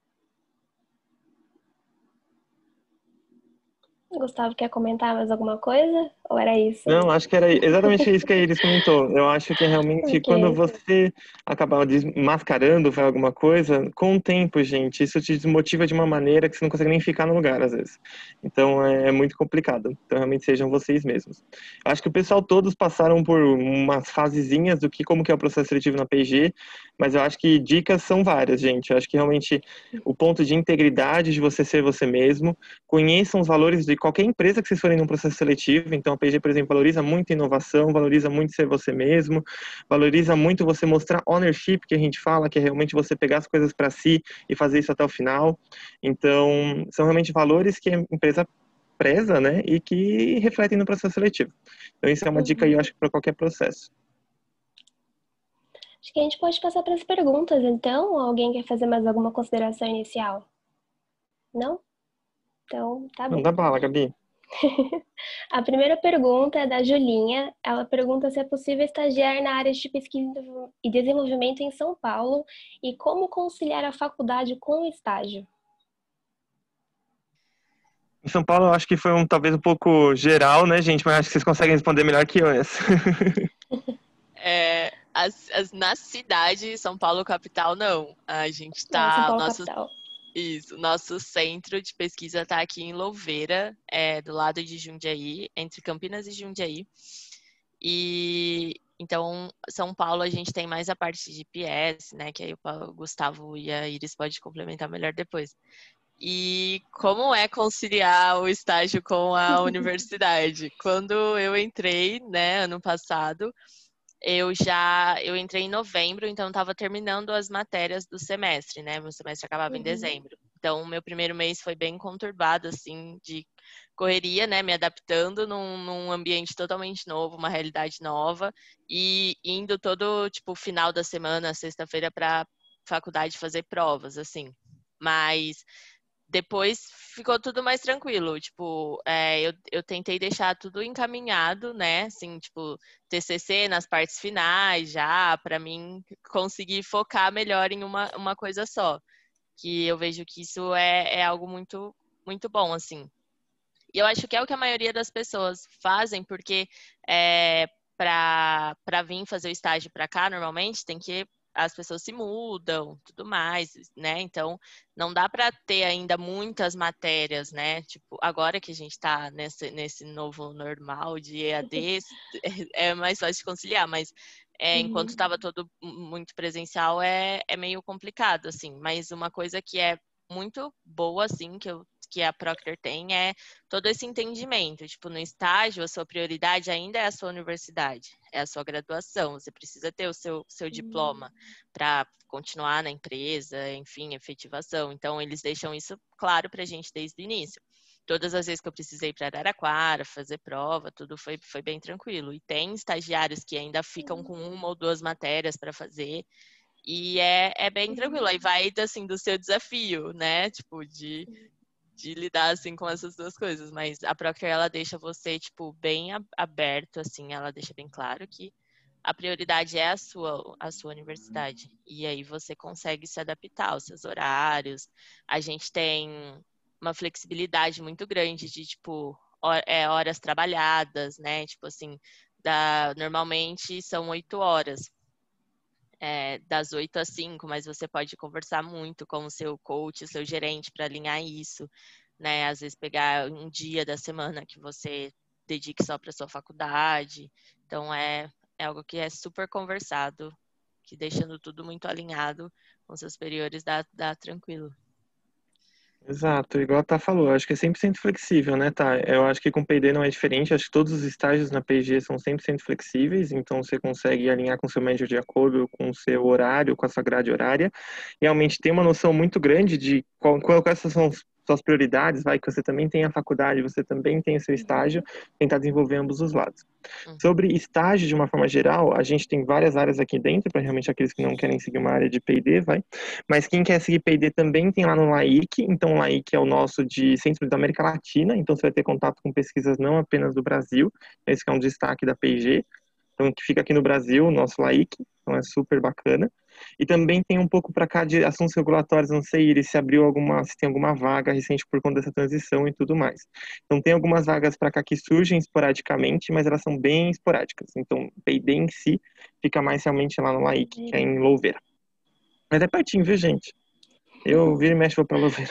A: Gustavo, quer comentar mais alguma coisa? Ou era isso?
B: Não, acho que era exatamente isso que a Iris comentou. Eu acho que realmente quando
A: Ok.
B: você acaba desmascarando vai alguma coisa, com o tempo, gente, isso te desmotiva de uma maneira que você não consegue nem ficar no lugar, às vezes. Então é, é muito complicado. Então realmente sejam vocês mesmos. Acho que o pessoal todos passaram por umas fasezinhas do que como que é o processo seletivo na P e G, mas eu acho que dicas são várias, gente. Eu acho que realmente o ponto de integridade de você ser você mesmo, conheçam os valores de qualquer empresa que vocês forem num processo seletivo. Então a P e G, por exemplo, valoriza muito inovação, valoriza muito ser você mesmo, valoriza muito você mostrar ownership, que a gente fala, que é realmente você pegar as coisas para si e fazer isso até o final. Então, são realmente valores que a empresa preza, né, e que refletem no processo seletivo. Então, isso é uma dica aí, eu
A: Uhum.
B: acho, para qualquer processo.
A: Acho que a gente pode passar para as perguntas, então. Alguém quer fazer mais alguma consideração inicial? Não? Então, tá bom.
B: Manda bala, Gabi.
A: A primeira pergunta é da Julinha. Ela pergunta se é possível estagiar na área de pesquisa e desenvolvimento em São Paulo e como conciliar a faculdade com o estágio.
B: Em São Paulo, eu acho que foi um talvez um pouco geral, né, gente? Mas acho que vocês conseguem responder melhor que eu essa.
C: É, as, as, na cidade, São Paulo capital, não. A gente
A: É, São
C: tá, o
A: Paulo
C: nosso,
A: capital.
C: isso, o nosso centro de pesquisa está aqui em Louveira, é, do lado de Jundiaí, entre Campinas e Jundiaí. E então, São Paulo, a gente tem mais a parte de P S, né? Que aí o Gustavo e a Iris podem complementar melhor depois. E como é conciliar o estágio com a universidade? Quando eu entrei, né, ano passado, eu já eu entrei em novembro, então estava terminando as matérias do semestre, né? Meu semestre acabava em
A: Uhum.
C: dezembro. Então, o meu primeiro mês foi bem conturbado, assim, de correria, né? Me adaptando num, num ambiente totalmente novo, uma realidade nova, e indo todo, tipo, final da semana, sexta-feira, para faculdade fazer provas, assim. Mas depois ficou tudo mais tranquilo, tipo, é, eu, eu tentei deixar tudo encaminhado, né, assim, tipo, T C C nas partes finais já, para mim conseguir focar melhor em uma, uma coisa só, que eu vejo que isso é, é algo muito, muito bom, assim. E eu acho que é o que a maioria das pessoas fazem, porque é, para para vir fazer o estágio para cá, normalmente, tem que as pessoas se mudam, tudo mais, né? Então, não dá para ter ainda muitas matérias, né? Tipo, agora que a gente está nesse, nesse novo normal de E A D, é mais fácil de conciliar, mas é, enquanto
A: Uhum.
C: estava todo muito presencial, é, é meio complicado, assim. Mas uma coisa que é muito boa, assim, que, eu, que a Procter tem é todo esse entendimento. Tipo, no estágio, a sua prioridade ainda é a sua universidade, é a sua graduação. Você precisa ter o seu, seu diploma para continuar na empresa, enfim, efetivação. Então, eles deixam isso claro para a gente desde o início. Todas as vezes que eu precisei para Araraquara, fazer prova, tudo foi, foi bem tranquilo. E tem estagiários que ainda ficam com uma ou duas matérias para fazer. E é, é bem tranquilo. Aí vai, assim, do seu desafio, né? Tipo, de, de lidar, assim, com essas duas coisas. Mas a Procter, ela deixa você, tipo, bem aberto, assim. Ela deixa bem claro que a prioridade é a sua, a sua universidade. E aí você consegue se adaptar aos seus horários. A gente tem uma flexibilidade muito grande de, tipo, horas trabalhadas, né? Tipo assim, da, normalmente são oito horas. É, das oito às cinco, mas você pode conversar muito com o seu coach, o seu gerente para alinhar isso, né? Às vezes pegar um dia da semana que você dedique só para sua faculdade. Então é, é algo que é super conversado que deixando tudo muito alinhado com seus superiores dá, dá tranquilo.
B: Exato, igual a Tá falou, acho que é cem por cento flexível, né, Tá? Eu acho que com P e D não é diferente, acho que todos os estágios na P e G são cem por cento flexíveis, então você consegue alinhar com o seu manager de acordo com o seu horário, com a sua grade horária, realmente tem uma noção muito grande de qual, qual, quais são suas prioridades, vai, que você também tem a faculdade, você também tem o seu estágio, tentar desenvolver ambos os lados.
C: Uhum.
B: Sobre estágio, de uma forma geral, a gente tem várias áreas aqui dentro, para realmente aqueles que não querem seguir uma área de P e D, vai. Mas quem quer seguir P e D também tem lá no LAIC, então o LAIC é o nosso de Centro da América Latina, então você vai ter contato com pesquisas não apenas do Brasil, esse que é um destaque da P e G, então que fica aqui no Brasil, o nosso LAIC, então é super bacana. E também tem um pouco para cá de assuntos regulatórios, não sei, Iris, se abriu alguma, se tem alguma vaga recente por conta dessa transição e tudo mais. Então tem algumas vagas para cá que surgem esporadicamente, mas elas são bem esporádicas. Então P e D em si fica mais realmente lá no LAIC, que é em Louveira. Mas é pertinho, viu, gente? Eu viro e mexo vou para Louveira.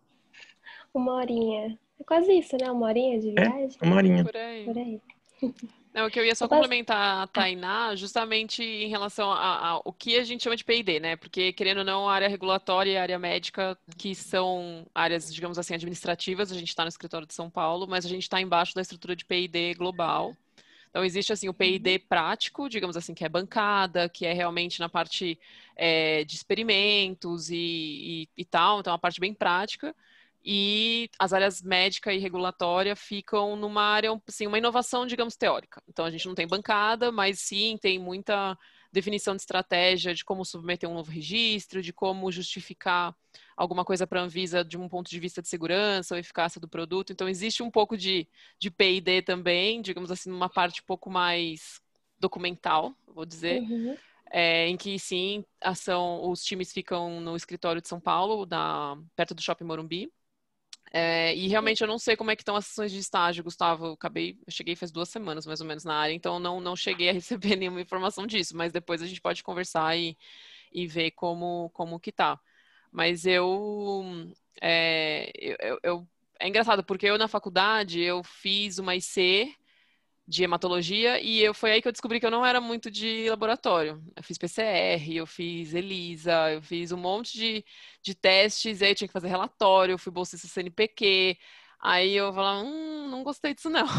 A: Uma horinha. É quase isso, né? Uma horinha de
B: É,
A: viagem.
B: uma horinha.
D: Por aí.
A: Por aí.
D: Não, que eu ia só
A: Eu posso-
D: complementar a Tainá justamente em relação a, a- o que a gente chama de P e D, né? Porque, querendo ou não, a área regulatória e a área médica, que são áreas, digamos assim, administrativas, a gente está no escritório de São Paulo, mas a gente está embaixo da estrutura de P e D global. Então, existe, assim, o P e D prático, digamos assim, que é bancada, que é realmente na parte é, de experimentos e, e, e tal, então, a parte bem prática. E as áreas médica e regulatória ficam numa área, assim, uma inovação, digamos, teórica. Então, a gente não tem bancada, mas sim tem muita definição de estratégia de como submeter um novo registro, de como justificar alguma coisa para a Anvisa de um ponto de vista de segurança ou eficácia do produto. Então, existe um pouco de, de P e D também, digamos assim, numa parte um pouco mais documental, vou dizer.
A: Uhum.
D: É, em que sim, ação, os times ficam no escritório de São Paulo, da, perto do Shopping Morumbi. É, e realmente eu não sei como é que estão as sessões de estágio, Gustavo. Eu acabei, eu cheguei faz duas semanas mais ou menos na área, então não, não cheguei a receber nenhuma informação disso, mas depois a gente pode conversar e, e ver como, como que tá. Mas eu, é, eu, eu- eu- é engraçado, porque eu na faculdade eu fiz uma I C de hematologia e eu, foi aí que eu descobri que eu não era muito de laboratório. Eu fiz P C R, eu fiz ELISA, eu fiz um monte de, de testes, e aí eu tinha que fazer relatório, eu fui bolsista C N P Q, aí eu falava, hum, não gostei disso não.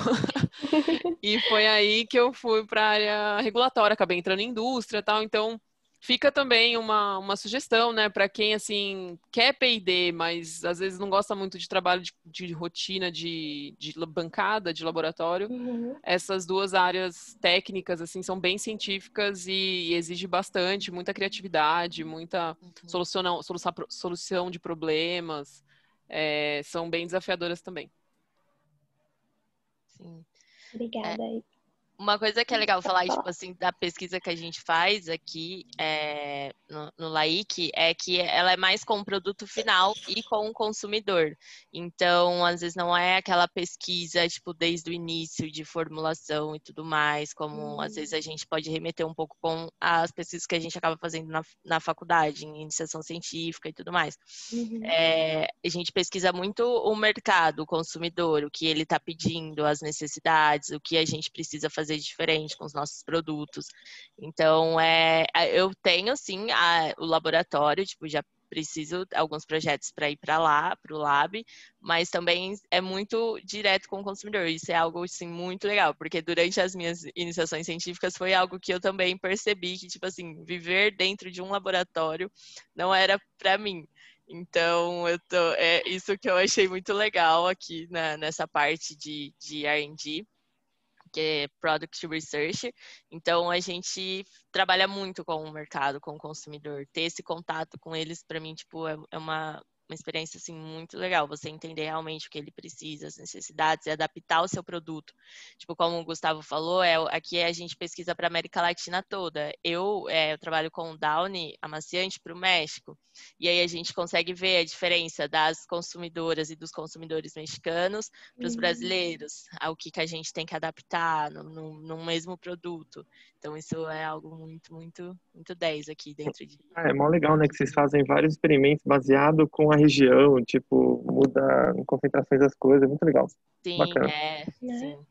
D: E foi aí que eu fui para a área regulatória, acabei entrando em indústria e tal, então fica também uma, uma sugestão, né, para quem, assim, quer P e D, mas às vezes não gosta muito de trabalho de, de rotina, de, de bancada, de laboratório.
A: Uhum.
D: Essas duas áreas técnicas, assim, são bem científicas e, e exige bastante, muita criatividade, muita solução, solução, solução de problemas, é, são bem desafiadoras também.
C: Sim.
A: Obrigada.
C: Uma coisa que é legal falar,
A: falar.
C: tipo assim, da pesquisa que a gente faz aqui é, no, no LAIC, é que ela é mais com o produto final e com o consumidor. Então, às vezes não é aquela pesquisa, tipo, desde o início de formulação e tudo mais, como às vezes a gente pode remeter um pouco com as pesquisas que a gente acaba fazendo na, na faculdade, em iniciação científica e tudo mais.
A: Uhum.
C: É, a gente pesquisa muito o mercado, o consumidor, o que ele está pedindo, as necessidades, o que a gente precisa fazer diferente com os nossos produtos. Então, é, eu tenho, sim, a, o laboratório, tipo, já preciso de alguns projetos para ir para lá, para o lab, mas também é muito direto com o consumidor. Isso é algo, assim, muito legal, porque durante as minhas iniciações científicas foi algo que eu também percebi que, tipo assim, viver dentro de um laboratório não era para mim. Então, eu tô, é isso que eu achei muito legal aqui na, nessa parte de, de R and D, que é Product Research. Então, a gente trabalha muito com o mercado, com o consumidor. Ter esse contato com eles, para mim, tipo, é, é uma, uma experiência, assim, muito legal. Você entender realmente o que ele precisa, as necessidades, e adaptar o seu produto. Tipo, como o Gustavo falou, é, aqui a gente pesquisa para a América Latina toda. Eu, é, eu trabalho com o Downy, amaciante, para o México. E aí a gente consegue ver a diferença das consumidoras e dos consumidores mexicanos para os brasileiros, ao que, que a gente tem que adaptar no, no, no mesmo produto. Então, isso é algo muito, muito, muito dez aqui dentro de...
B: Ah, é mó legal, né, que vocês fazem vários experimentos baseado com a região, tipo, muda em concentrações das coisas, é muito legal.
C: Sim,
B: Bacana.
C: é,
A: Né?
C: sim.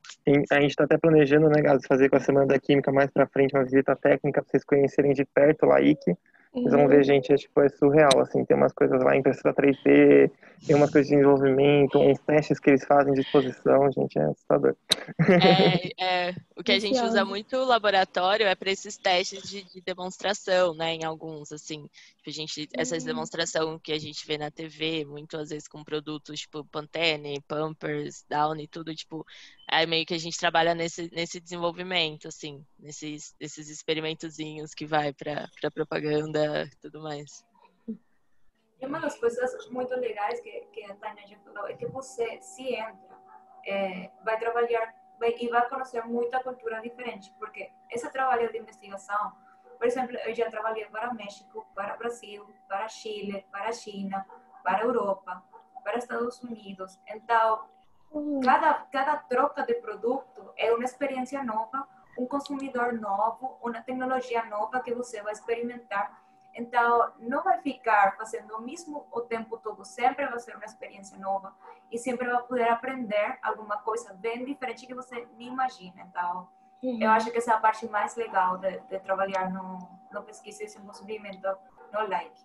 B: Sim, a gente está até planejando, né, Gabi, fazer com a Semana da Química mais para frente uma visita técnica para vocês conhecerem de perto o Laic. Vocês vão ver, gente, é, tipo, é surreal, assim, tem umas coisas lá em impressora três D, tem umas coisas de desenvolvimento, uns testes que eles fazem de exposição, gente, é assustador.
C: É, é, o que a gente usa
A: Ansiosa.
C: muito o laboratório é para esses testes de, de demonstração, né? Em alguns, assim, tipo, a gente, essas
A: Hum.
C: demonstração que a gente vê na T V, muitas vezes com produtos tipo Pantene, Pampers, Downy, tudo, tipo, aí meio que a gente trabalha nesse, nesse desenvolvimento, assim, nesses, nesses experimentozinhos que vai para para propaganda e tudo mais.
F: E uma das coisas muito legais que, que a Tânia já falou é que você, se entra, é, vai trabalhar vai, e vai conhecer muita cultura diferente, porque esse trabalho de investigação, por exemplo, eu já trabalhei para México, para Brasil, para Chile, para China, para Europa, para Estados Unidos. Então,
A: Hum.
F: cada, cada troca de produto é uma experiência nova, um consumidor novo, uma tecnologia nova que você vai experimentar. Então, não vai ficar fazendo o mesmo o tempo todo, sempre vai ser uma experiência nova e sempre vai poder aprender alguma coisa bem diferente que você nem imagina. Então,
A: Uhum.
F: eu acho que essa é a parte mais legal de, de trabalhar no, no pesquisa e desenvolvimento no Like.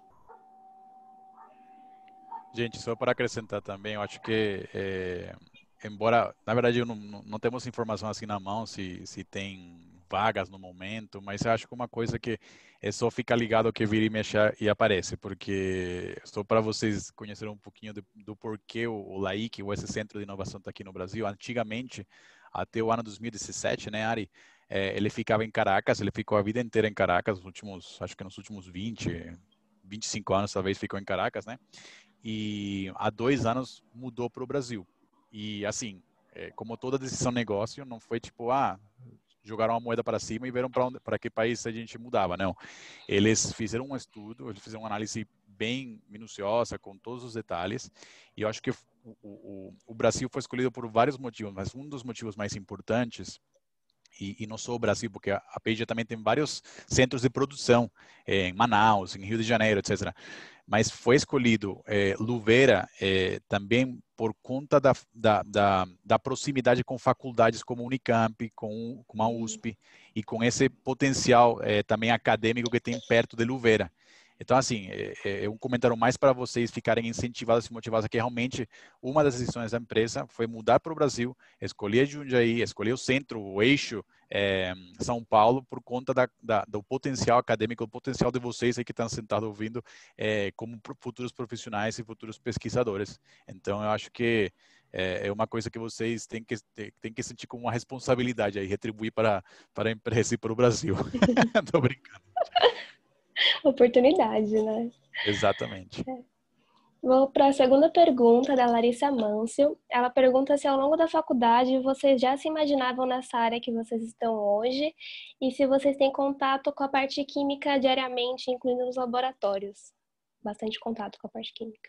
E: Gente, só para acrescentar também, eu acho que, é, embora, na verdade, eu não, não, não temos informação assim na mão se, se tem vagas no momento, mas eu acho que uma coisa que é só ficar ligado que vira e mexe e aparece, porque só para vocês conhecerem um pouquinho do, do porquê o, o Laic, ou esse centro de inovação está aqui no Brasil, antigamente, até o ano dois mil e dezessete, né, Ari? É, ele ficava em Caracas, ele ficou a vida inteira em Caracas, nos últimos, acho que nos últimos vinte, vinte e cinco anos talvez ficou em Caracas, né? E há dois anos mudou para o Brasil. E assim, é, como toda decisão de negócio, não foi tipo, ah, jogaram uma moeda para cima e viram para para que país a gente mudava, não. Eles fizeram um estudo, eles fizeram uma análise bem minuciosa, com todos os detalhes, e eu acho que o, o, o Brasil foi escolhido por vários motivos, mas um dos motivos mais importantes, e, e não só o Brasil, porque a, a P e G também tem vários centros de produção, é, em Manaus, em Rio de Janeiro, etcétera, mas foi escolhido é, Luveira é, também por conta da, da, da, da proximidade com faculdades como Unicamp, com, com a U S P, e com esse potencial é, também acadêmico que tem perto de Luveira. Então, assim, é, é um comentário mais para vocês ficarem incentivados e motivados, que realmente uma das decisões da empresa foi mudar para o Brasil, escolher Jundiaí, escolher o centro, o eixo, é, São Paulo, por conta da, da, do potencial acadêmico, do potencial de vocês aí que estão sentados ouvindo, é, como futuros profissionais e futuros pesquisadores. Então, eu acho que é, é uma coisa que vocês têm que, têm que sentir como uma responsabilidade aí, retribuir para, para a empresa e para o Brasil. Tô brincando.
A: Oportunidade, né?
E: Exatamente.
A: Vou para a segunda pergunta da Larissa Mâncio. Ela pergunta se ao longo da faculdade vocês já se imaginavam nessa área que vocês estão hoje e se vocês têm contato com a parte química diariamente, incluindo nos laboratórios. Bastante contato com a parte química.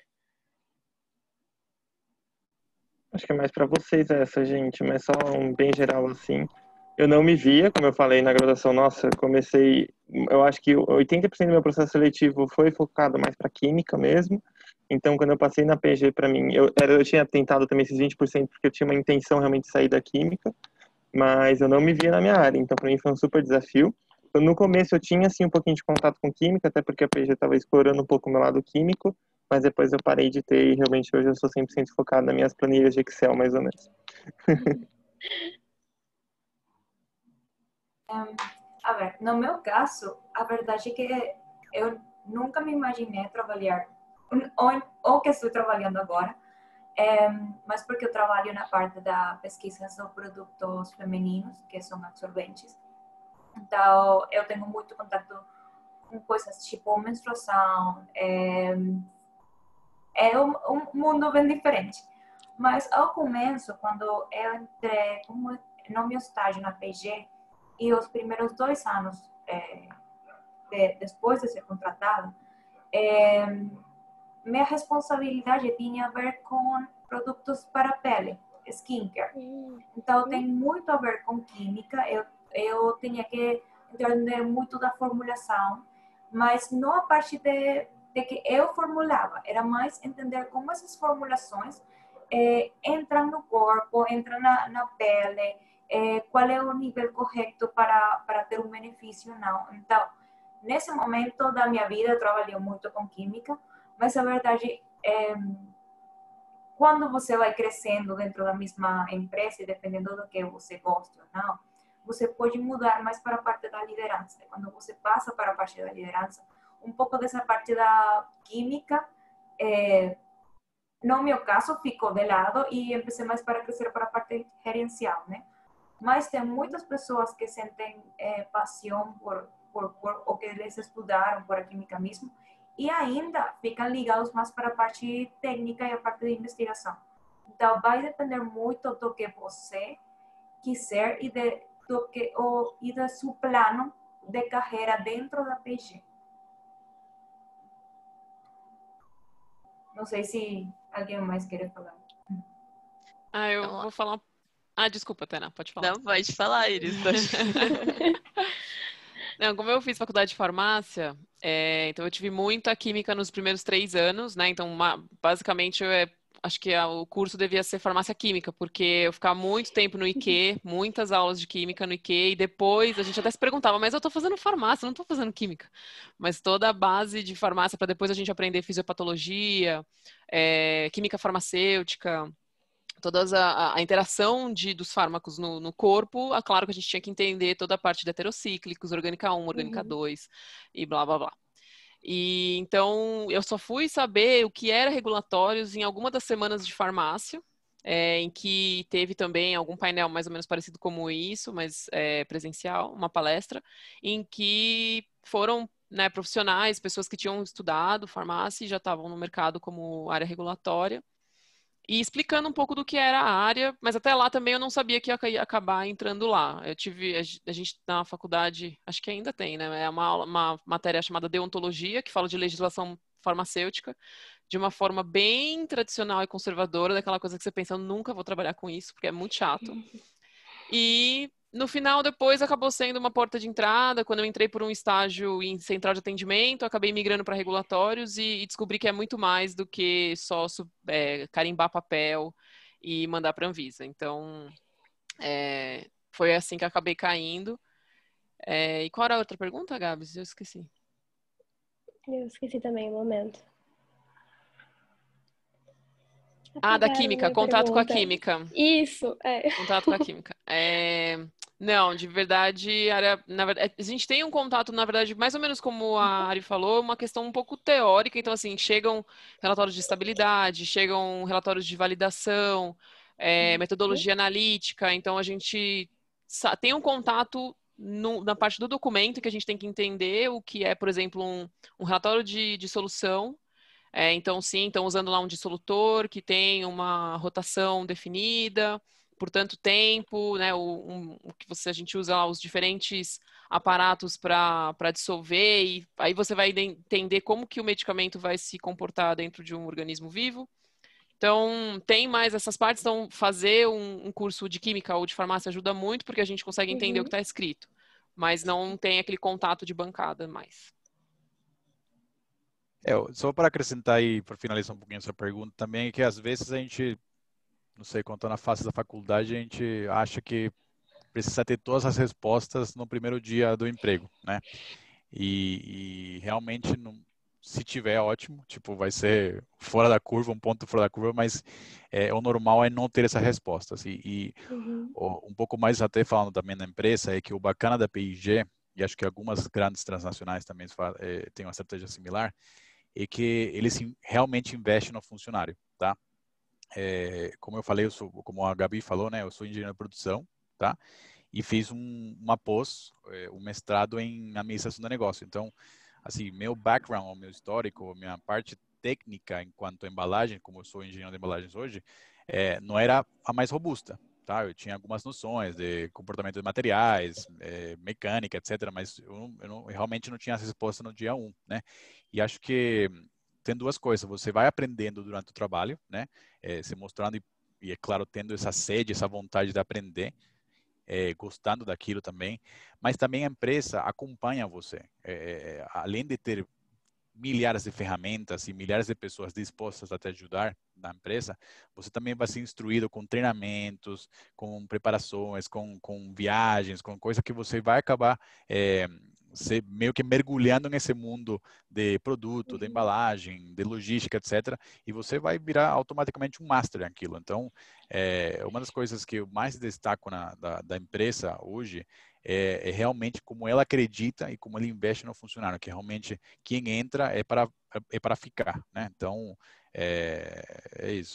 B: Acho que é mais para vocês essa, gente, mas só um bem geral assim. Eu não me via, como eu falei na graduação, nossa, comecei, eu acho que oitenta por cento do meu processo seletivo foi focado mais para química mesmo. Então, quando eu passei na P G, para mim, eu, eu tinha tentado também esses vinte por cento porque eu tinha uma intenção realmente de sair da química, mas eu não me via na minha área, então para mim foi um super desafio. No começo eu tinha assim um pouquinho de contato com química, até porque a P G estava explorando um pouco o meu lado químico, mas depois eu parei de ter e realmente hoje eu sou cem por cento focado nas minhas planilhas de Excel, mais ou menos.
F: Um, a ver, no meu caso, a verdade é que eu nunca me imaginei trabalhar, ou, ou que estou trabalhando agora, é, mas porque eu trabalho na parte da pesquisa sobre produtos femininos, que são absorventes. Então, eu tenho muito contato com coisas tipo menstruação, é, é um, um mundo bem diferente. Mas ao começo, quando eu entrei como no meu estágio na P G, e os primeiros dois anos é, de, depois de ser contratada, é, minha responsabilidade tinha a ver com produtos para a pele, skincare. Então, tem muito a ver com química. Eu, eu tinha que entender muito da formulação, mas não a parte de, de que eu formulava, era mais entender como essas formulações é, entram no corpo, entram na, na pele, é, qual é o nível correto para, para ter um benefício ou não. Então, nesse momento da minha vida, eu trabalhei muito com química, mas a verdade é, quando você vai crescendo dentro da mesma empresa, dependendo do que você gosta ou não, você pode mudar mais para a parte da liderança. Quando você passa para a parte da liderança, um pouco dessa parte da química, é, no meu caso, ficou de lado e empecé mais para crescer para a parte gerencial, né? Mas tem muitas pessoas que sentem é, paixão por, por, por o que eles estudaram, por a química mesmo, e ainda ficam ligados mais para a parte técnica e a parte de investigação. Então, vai depender muito do que você quiser e, de, do que, o, e do seu plano de carreira dentro da P G. Não sei se alguém mais quer falar.
D: Ah, eu
C: Então,
D: vou falar. Ah, desculpa, Tainá, pode falar.
C: não, pode falar, Iris.
D: Não, como eu fiz faculdade de farmácia, é, então eu tive muita química nos primeiros três anos, né? Então, uma, basicamente, eu, é, acho que a, o curso devia ser farmácia química, porque eu ficava muito tempo no I Q, muitas aulas de química no I Q, e depois a gente até se perguntava, mas eu tô fazendo farmácia, não tô fazendo química. Mas toda a base de farmácia para depois a gente aprender fisiopatologia, é, química farmacêutica, toda a, a interação de, dos fármacos no, no corpo, é claro que a gente tinha que entender toda a parte de heterocíclicos, orgânica um, orgânica dois e blá, blá, blá. E então, eu só fui saber o que era regulatórios em alguma das semanas de farmácia, é, em que teve também algum painel mais ou menos parecido como isso, mas é, presencial, uma palestra, em que foram, né, profissionais, pessoas que tinham estudado farmácia e já estavam no mercado como área regulatória, e explicando um pouco do que era a área, mas até lá também eu não sabia que ia acabar entrando lá. Eu tive, a gente na faculdade, acho que ainda tem, né? É uma, aula, uma matéria chamada Deontologia, que fala de legislação farmacêutica, de uma forma bem tradicional e conservadora, daquela coisa que você pensa, eu nunca vou trabalhar com isso, porque é muito chato. E no final, depois, acabou sendo uma porta de entrada. Quando eu entrei por um estágio em central de atendimento, acabei migrando para regulatórios e, e descobri que é muito mais do que só é, carimbar papel e mandar para a Anvisa. Então, é, foi assim que acabei caindo. É, e qual era a outra pergunta, Gabs? Eu esqueci.
A: Eu esqueci também o momento.
D: Ah, da química, contato
A: pergunta.
D: com a química.
A: Isso, é.
D: Contato com a química. É... Não, de verdade, era, na verdade, a gente tem um contato, na verdade, mais ou menos como a Ari falou, uma questão um pouco teórica. Então, assim, chegam relatórios de estabilidade, chegam relatórios de validação, é, metodologia analítica. Então, a gente tem um contato no, na parte do documento que a gente tem que entender o que é, por exemplo, um, um relatório de, de solução. É, então, sim, estão usando lá um dissolutor que tem uma rotação definida por tanto tempo, né? O, um, o que você, a gente usa lá os diferentes aparatos para dissolver, e aí você vai entender como que o medicamento vai se comportar dentro de um organismo vivo. Então, tem mais essas partes. Então, fazer um, um curso de química ou de farmácia ajuda muito, porque a gente consegue entender uhum. o que está escrito, mas não tem aquele contato de bancada mais.
E: É, só para acrescentar e para finalizar um pouquinho essa pergunta também, é que às vezes a gente, não sei, quando está na fase da faculdade, a gente acha que precisa ter todas as respostas no primeiro dia do emprego, né? E, e realmente, não, se tiver, ótimo, tipo, vai ser fora da curva, um ponto fora da curva, mas é, o normal é não ter essas respostas. E, e uhum. o, um pouco mais até falando também da empresa, é que o bacana da P I G, e acho que algumas grandes transnacionais também é, têm uma estratégia similar, é que eles realmente investem no funcionário, tá? É, como eu falei, eu sou, como a Gabi falou, né? Eu sou engenheiro de produção, tá? E fiz um, uma pós, é, um mestrado em administração de negócio. Então, assim, meu background, meu histórico, minha parte técnica enquanto embalagem, como eu sou engenheiro de embalagens hoje, é, não era a mais robusta, tá? Eu tinha algumas noções de comportamento de materiais, é, mecânica, etcétera, mas eu, eu, não, eu realmente não tinha essa resposta no dia um, né? E acho que tem duas coisas. Você vai aprendendo durante o trabalho, né? É, se mostrando e, e, é claro, tendo essa sede, essa vontade de aprender, é, gostando daquilo também. Mas também a empresa acompanha você. É, além de ter milhares de ferramentas e milhares de pessoas dispostas a te ajudar na empresa, você também vai ser instruído com treinamentos, com preparações, com, com viagens, com coisas que você vai acabar é, se, meio que mergulhando nesse mundo de produto, de embalagem, de logística, etcétera. E você vai virar automaticamente um master naquilo. Então, é, uma das coisas que eu mais destaco na, da, da empresa hoje É, é realmente como ela acredita e como ela investe no funcionário, que realmente quem entra é para é para ficar, né? Então é, é isso.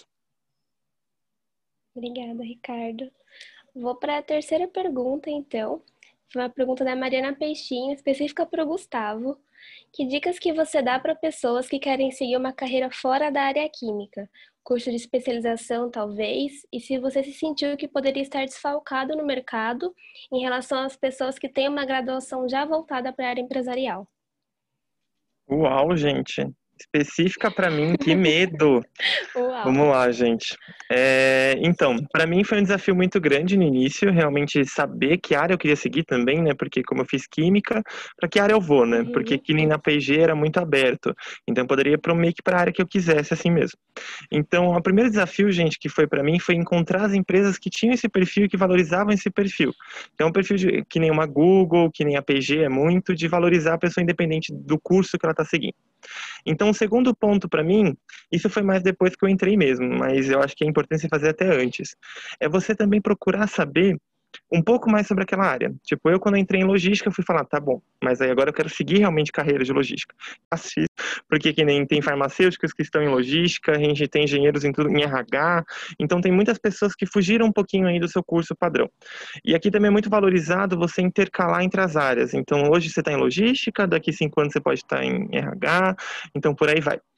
A: Obrigada, Ricardo. Vou para a terceira pergunta, então. Foi uma pergunta da Mariana Peixinho, específica para o Gustavo. Que dicas que você dá para pessoas que querem seguir uma carreira fora da área química? Curso de especialização, talvez? E se você se sentiu que poderia estar desfalcado no mercado em relação às pessoas que têm uma graduação já voltada para a área empresarial?
B: Uau, gente. Específica para mim, que medo.
A: Uau.
B: Vamos lá, gente. É, então, para mim foi um desafio muito grande no início, realmente saber que área eu queria seguir também, né? Porque como eu fiz química, para que área eu vou, né?
A: Uhum.
B: Porque que nem na P e G era muito aberto. Então eu poderia ir para meio que para a área que eu quisesse, assim mesmo. Então, o primeiro desafio, gente, que foi para mim foi encontrar as empresas que tinham esse perfil e que valorizavam esse perfil. Então, um perfil de, que nem uma Google, que nem a P e G, é muito de valorizar a pessoa independente do curso que ela está seguindo. Então, o segundo ponto para mim, isso foi mais depois que eu entrei mesmo, mas eu acho que é importante você fazer até antes, é você também procurar saber um pouco mais sobre aquela área. Tipo, eu quando entrei em logística, eu fui falar, tá bom, mas aí agora eu quero seguir realmente carreira de logística. Porque que nem tem farmacêuticos que estão em logística, a gente tem engenheiros em tudo, em R H, então tem muitas pessoas que fugiram um pouquinho aí do seu curso padrão. E aqui também é muito valorizado você intercalar entre as áreas. Então hoje você está em logística, daqui cinco anos você pode estar em R H, então por aí vai.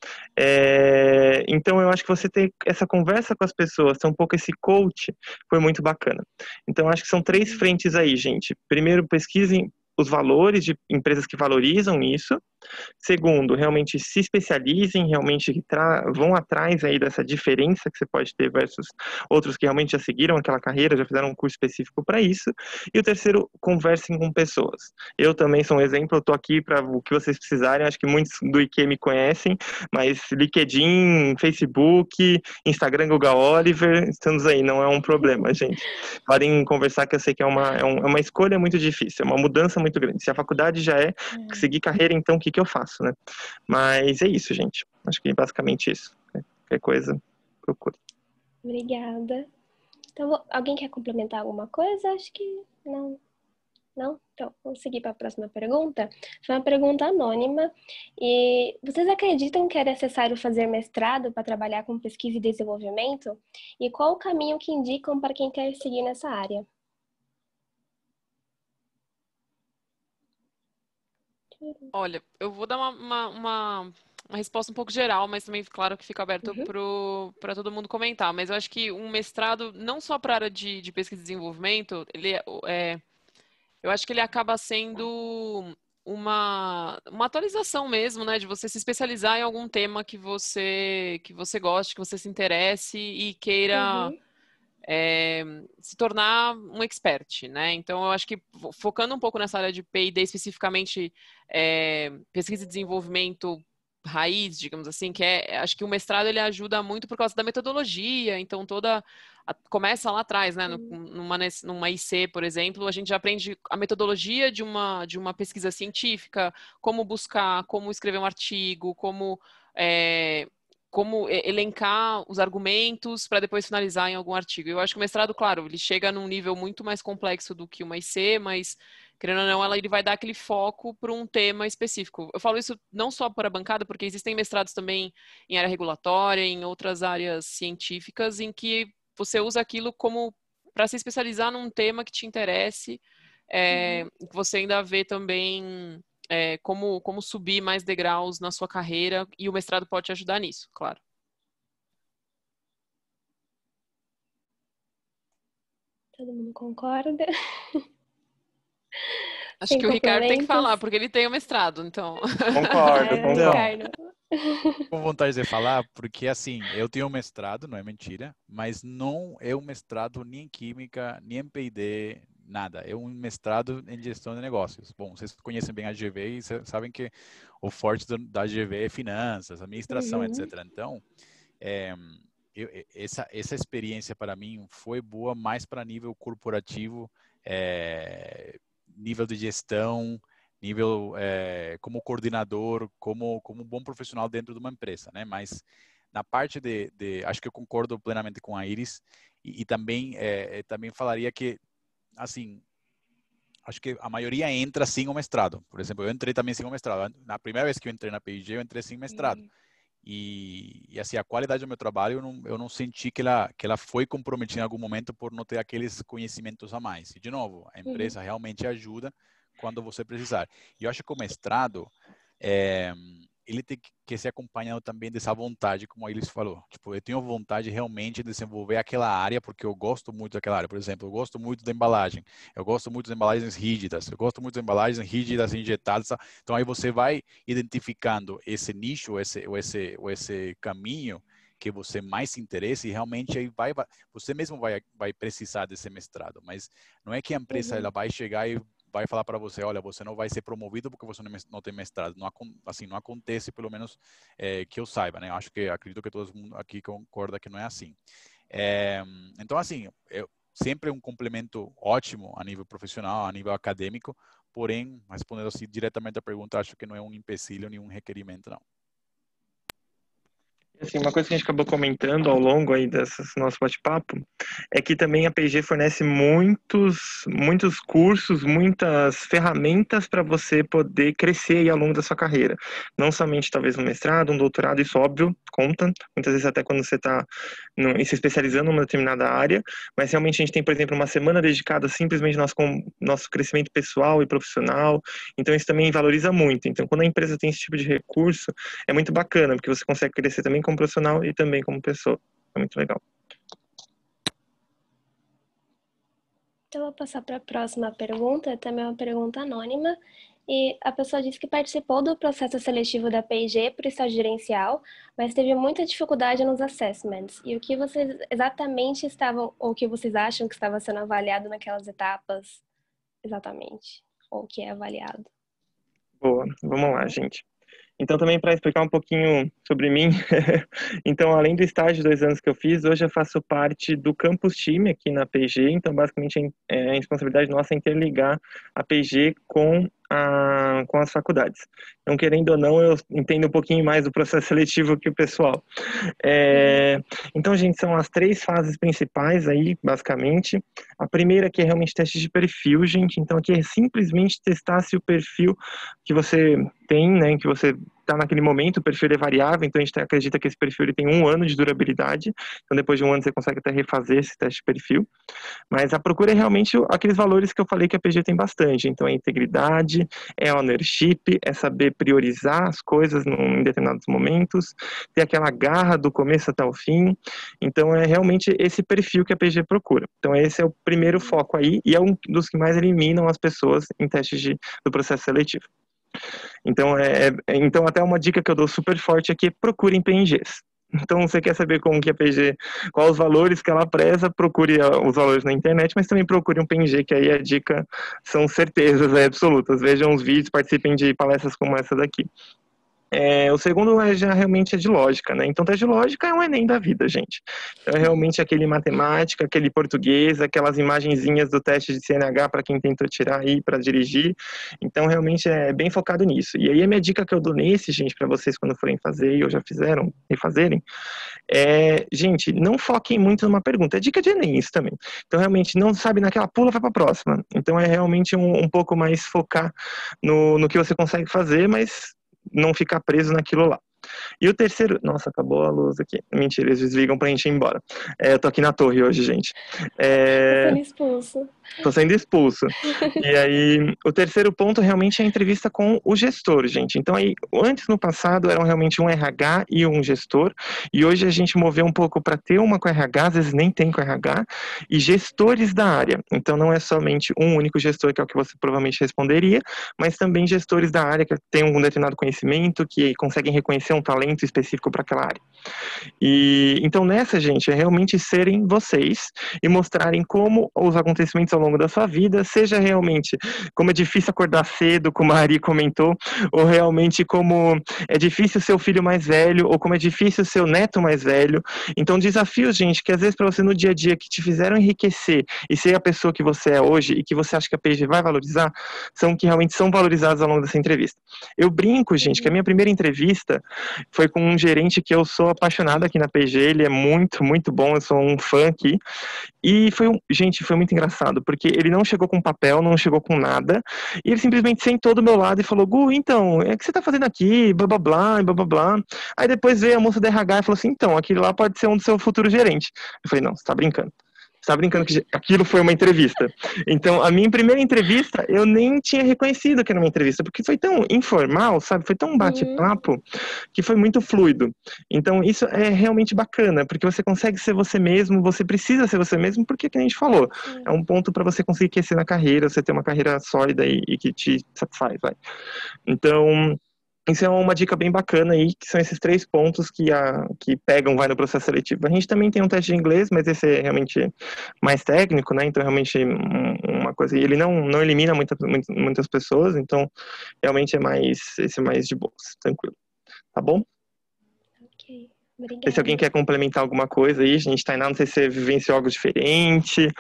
B: É, então eu acho que você ter essa conversa com as pessoas, ter um pouco esse coach, foi muito bacana. Então acho que são três frentes aí, gente. Primeiro, pesquisem os valores de empresas que valorizam isso. Segundo, realmente se especializem, realmente vão atrás aí dessa diferença que você pode ter versus outros que realmente já seguiram aquela carreira, já fizeram um curso específico para isso. E o terceiro, conversem com pessoas. Eu também sou um exemplo, eu estou aqui para o que vocês precisarem, acho que muitos do I Q me conhecem, mas LinkedIn, Facebook, Instagram, Google Oliver, estamos aí, não é um problema, gente. Podem conversar, que eu sei que é uma, é uma escolha muito difícil, é uma mudança muito grande. Se a faculdade já é seguir carreira, então o que, que eu faço, né? Mas é isso, gente. Acho que é basicamente isso. Qualquer coisa, procure.
A: Obrigada. Então, alguém quer complementar alguma coisa? Acho que não. Não? Então, vamos seguir para a próxima pergunta. Foi uma pergunta anônima. E vocês acreditam que é necessário fazer mestrado para trabalhar com pesquisa e desenvolvimento? E qual o caminho que indicam para quem quer seguir nessa área?
D: Olha, eu vou dar uma, uma, uma, uma resposta um pouco geral, mas também, claro, que fica aberto
A: Uhum.
D: para todo mundo comentar. Mas eu acho que um mestrado, não só para a área de, de pesquisa e desenvolvimento, ele é, é, eu acho que ele acaba sendo uma, uma atualização mesmo, né? De você se especializar em algum tema que você, que você goste, que você se interesse e queira...
A: Uhum.
D: É, se tornar um expert, né? Então, eu acho que focando um pouco nessa área de P e D, especificamente é, pesquisa e desenvolvimento raiz, digamos assim, que é, acho que o mestrado ele ajuda muito por causa da metodologia, então toda, a, começa lá atrás, né? No, numa, numa I C, por exemplo, a gente já aprende a metodologia de uma, de uma pesquisa científica, como buscar, como escrever um artigo, como... É, como elencar os argumentos para depois finalizar em algum artigo. Eu acho que o mestrado, claro, ele chega num nível muito mais complexo do que uma I C, mas, querendo ou não, ela, ele vai dar aquele foco para um tema específico. Eu falo isso não só para a bancada, porque existem mestrados também em área regulatória, em outras áreas científicas, em que você usa aquilo como para se especializar num tema que te interesse, é, uhum. que você ainda vê também... É, como, como subir mais degraus na sua carreira, e o mestrado pode te ajudar nisso, claro.
A: Todo mundo concorda?
D: Acho Sem que o Ricardo tem que falar, porque ele tem o mestrado, então...
B: Concordo,
A: é,
B: concordo.
E: Com vontade de falar, porque assim, eu tenho um mestrado, não é mentira, mas não é um mestrado nem em química, nem em P e D, nada. É um mestrado em gestão de negócios. Bom, vocês conhecem bem a G V e sabem que o forte da G V é finanças, administração,
A: Uhum.
E: etcétera. Então, é, eu, essa, essa experiência para mim foi boa mais para nível corporativo, é, nível de gestão, nível é, como coordenador, como, como bom profissional dentro de uma empresa, né? Mas na parte de, de acho que eu concordo plenamente com a Iris e, e também, é, também falaria que, assim, acho que a maioria entra sem o mestrado. Por exemplo, eu entrei também sem o mestrado. Na primeira vez que eu entrei na P I G, eu entrei sem mestrado. Uhum. E, e assim, a qualidade do meu trabalho, eu não, eu não senti que ela, que ela foi comprometida em algum momento por não ter aqueles conhecimentos a mais. E, de novo, a empresa uhum. realmente ajuda quando você precisar. E eu acho que o mestrado, é, ele tem que ser acompanhado também dessa vontade, como a Elis falou. Tipo, eu tenho vontade realmente de desenvolver aquela área, porque eu gosto muito daquela área. Por exemplo, eu gosto muito da embalagem, eu gosto muito das embalagens rígidas, eu gosto muito das embalagens rígidas injetadas. Então, aí você vai identificando esse nicho, esse, ou esse, ou esse caminho que você mais se interessa e realmente aí vai, você mesmo vai, vai precisar desse mestrado. Mas não é que a empresa uhum. ela vai chegar e vai falar para você, olha, você não vai ser promovido porque você não tem mestrado. Não, assim, não acontece, pelo menos é, que eu saiba, né? Eu acho que, acredito que todo mundo aqui concorda que não é assim. É, então, assim, eu, sempre um complemento ótimo a nível profissional, a nível acadêmico, porém, respondendo assim diretamente a pergunta, acho que não é um empecilho, nenhum requerimento, não.
B: Assim, uma coisa que a gente acabou comentando ao longo aí desse nosso bate-papo é que também a P I G fornece muitos, muitos cursos, muitas ferramentas para você poder crescer aí ao longo da sua carreira. Não somente, talvez, um mestrado, um doutorado, isso, óbvio, conta. Muitas vezes até quando você está se especializando numa determinada área, mas realmente a gente tem, por exemplo, uma semana dedicada simplesmente ao nosso, nosso crescimento pessoal e profissional. Então, isso também valoriza muito. Então, quando a empresa tem esse tipo de recurso, é muito bacana, porque você consegue crescer também como profissional e também como pessoa. É muito legal.
A: Então, eu vou passar para a próxima pergunta, também é uma pergunta anônima. E a pessoa disse que participou do processo seletivo da P I G para o estágio gerencial, mas teve muita dificuldade nos assessments. E o que vocês exatamente estavam, ou o que vocês acham que estava sendo avaliado naquelas etapas, exatamente? Ou o que é avaliado?
B: Boa, vamos lá, gente. Então, também para explicar um pouquinho sobre mim, então, além do estágio de dois anos que eu fiz, hoje eu faço parte do Campus Time aqui na P I G, então, basicamente, é a responsabilidade nossa é interligar a P I G com, a, com as faculdades. Então, querendo ou não, eu entendo um pouquinho mais do processo seletivo que o pessoal. É, então, gente, são as três fases principais aí, basicamente. A primeira que é realmente teste de perfil, gente, então aqui é simplesmente testar se o perfil que você tem, né, que você está naquele momento, o perfil é variável, então a gente acredita que esse perfil ele tem um ano de durabilidade, então depois de um ano você consegue até refazer esse teste de perfil, mas a procura é realmente aqueles valores que eu falei que a P G tem bastante, então é integridade, é ownership, é saber priorizar as coisas em determinados momentos, ter aquela garra do começo até o fim, então é realmente esse perfil que a P G procura. Então esse é o primeiro foco aí, e é um dos que mais eliminam as pessoas em testes de, do processo seletivo. Então, é, é, então, até uma dica que eu dou super forte aqui é procurem P N Gs. Então, você quer saber como que a P I G, quais os valores que ela preza, procure os valores na internet, mas também procure um P N G, que aí a dica são certezas é, absolutas. Vejam os vídeos, participem de palestras como essa daqui. É, o segundo é já realmente é de lógica, né? Então, teste de lógica é um Enem da vida, gente. Então, é realmente aquele matemática, aquele português, aquelas imagenzinhas do teste de C N H para quem tentou tirar aí para dirigir. Então, realmente é bem focado nisso. E aí, a minha dica que eu dou nesse, gente, para vocês quando forem fazer, ou já fizeram, e fazerem, é, gente, não foquem muito numa pergunta. É dica de Enem isso também. Então, realmente, não sabe naquela pula, vai para a próxima. Então, é realmente um, um pouco mais focar no, no que você consegue fazer, mas não ficar preso naquilo lá. E o terceiro... Nossa, acabou a luz aqui. Mentira, eles desligam pra gente ir embora. É, eu tô aqui na torre hoje, gente. É...
A: Tô sendo expulso.
B: Tô sendo expulso. E aí, o terceiro ponto realmente é a entrevista com o gestor, gente. Então, aí, antes no passado, eram realmente um R H e um gestor. E hoje a gente moveu um pouco para ter uma com R H, às vezes nem tem com R H, e gestores da área. Então, não é somente um único gestor, que é o que você provavelmente responderia, mas também gestores da área que têm um determinado conhecimento, que conseguem reconhecer um talento específico para aquela área. E então nessa, gente, é realmente serem vocês e mostrarem como os acontecimentos ao longo da sua vida, seja realmente como é difícil acordar cedo, como a Ari comentou, ou realmente como é difícil ser o filho mais velho, ou como é difícil ser o neto mais velho. Então desafios, gente, que às vezes para você no dia a dia que te fizeram enriquecer e ser a pessoa que você é hoje e que você acha que a P e G vai valorizar, são que realmente são valorizados ao longo dessa entrevista. Eu brinco, gente, que a minha primeira entrevista foi com um gerente que eu sou apaixonado aqui na P e G, ele é muito, muito bom, eu sou um fã aqui. E foi um, gente, foi muito engraçado, porque ele não chegou com papel, não chegou com nada, e ele simplesmente sentou do meu lado e falou: Gu, então, o que você tá fazendo aqui? Blá, blá, blá, blá, blá, blá. Aí depois veio a moça da R H e falou assim: então, aquele lá pode ser um do seu futuro gerente. Eu falei: não, você tá brincando. Você tá brincando que aquilo foi uma entrevista. Então, a minha primeira entrevista, eu nem tinha reconhecido que era uma entrevista, porque foi tão informal, sabe? Foi tão bate-papo, que foi muito fluido. Então, isso é realmente bacana, porque você consegue ser você mesmo, você precisa ser você mesmo, porque, como a gente falou, é um ponto para você conseguir crescer na carreira, você ter uma carreira sólida e, e que te satisfaz, vai. Então, isso é uma dica bem bacana aí, que são esses três pontos que, a, que pegam, vai no processo seletivo. A gente também tem um teste de inglês, mas esse é realmente mais técnico, né? Então, realmente, uma coisa... E ele não, não elimina muita, muitas pessoas, então, realmente é mais... Esse é mais de boa, tranquilo. Tá bom?
A: Ok, obrigada.
B: Se alguém quer complementar alguma coisa aí, a gente tá indo, não sei se você vivenciou algo diferente...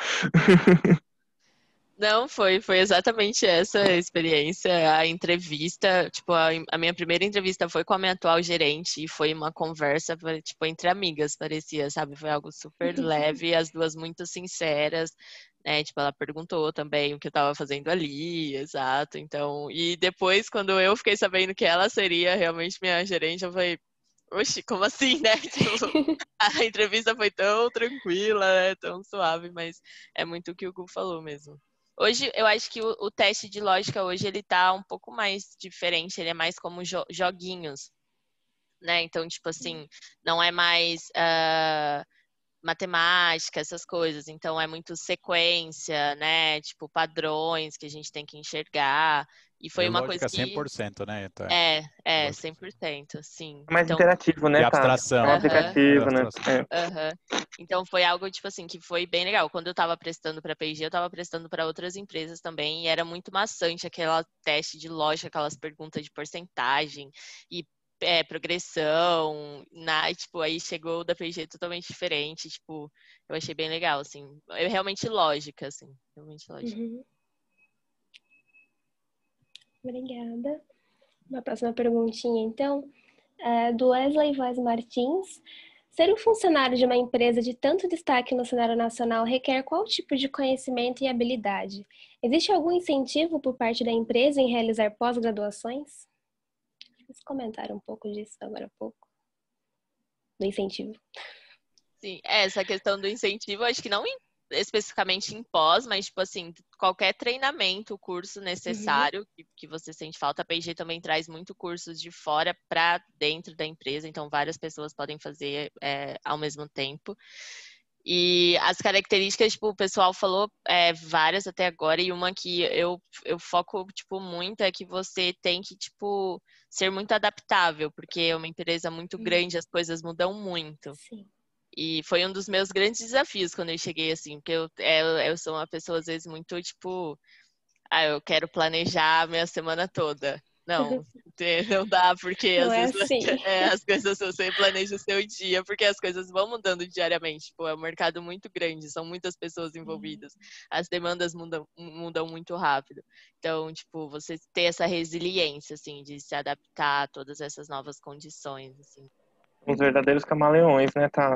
C: Não, foi, foi exatamente essa experiência, a entrevista, tipo, a, a minha primeira entrevista foi com a minha atual gerente e foi uma conversa, tipo, entre amigas, parecia, sabe? Foi algo super leve, as duas muito sinceras, né? Tipo, ela perguntou também o que eu tava fazendo ali, exato, então... E depois, quando eu fiquei sabendo que ela seria realmente minha gerente, eu falei... Oxi, como assim, né? Tipo, a entrevista foi tão tranquila, né? Tão suave, mas é muito o que o Gu falou mesmo. Hoje, eu acho que o, o teste de lógica hoje, ele tá um pouco mais diferente, ele é mais como jo joguinhos, né? Então, tipo assim, não é mais uh, matemática, essas coisas. Então, é muito sequência, né? Tipo, padrões que a gente tem que enxergar. E foi
E: É
C: uma coisa
E: lógica
C: que...
E: cem por cento, né? Então,
C: É, é,
E: lógica.
C: cem por cento, sim.
B: É mais
C: Então,
B: interativo, né,
E: E
B: tá?
E: abstração.
B: É um
C: Aham.
B: aplicativo, né?
E: Abstração.
B: É.
C: Aham. Então foi algo, tipo assim, que foi bem legal. Quando eu tava prestando para a P e G, eu tava prestando para outras empresas também, e era muito maçante aquela teste de lógica, aquelas perguntas de porcentagem e é, progressão, na, tipo, aí chegou o da P e G totalmente diferente, tipo, eu achei bem legal, assim. É realmente lógica, assim, realmente lógica.
A: Uhum. Obrigada. Uma próxima perguntinha, então, é do Wesley Vaz Martins. Ser um funcionário de uma empresa de tanto destaque no cenário nacional requer qual tipo de conhecimento e habilidade? Existe algum incentivo por parte da empresa em realizar pós-graduações? Vocês comentaram um pouco disso agora há pouco. Do incentivo.
C: Sim, é, essa questão do incentivo, acho que não em, especificamente em pós, mas, tipo assim, qualquer treinamento, curso necessário, uhum. que, que você sente falta. A P e G também traz muito cursos de fora para dentro da empresa, então várias pessoas podem fazer é, ao mesmo tempo. E as características, tipo, o pessoal falou é, várias até agora, e uma que eu, eu foco, tipo, muito é que você tem que, tipo, ser muito adaptável, porque é uma empresa muito grande, as coisas mudam muito.
A: Sim.
C: E foi um dos meus grandes desafios quando eu cheguei, assim, porque eu, eu, eu sou uma pessoa, às vezes, muito, tipo, ah, eu quero planejar a minha semana toda. Não, não dá, porque
A: não
C: às
A: é
C: vezes
A: assim.
C: é, as coisas você planeja o seu dia, porque as coisas vão mudando diariamente. Tipo, é um mercado muito grande, são muitas pessoas envolvidas. As demandas mudam, mudam muito rápido. Então, tipo, você ter essa resiliência, assim, de se adaptar a todas essas novas condições, assim.
B: Os verdadeiros camaleões, né, tá?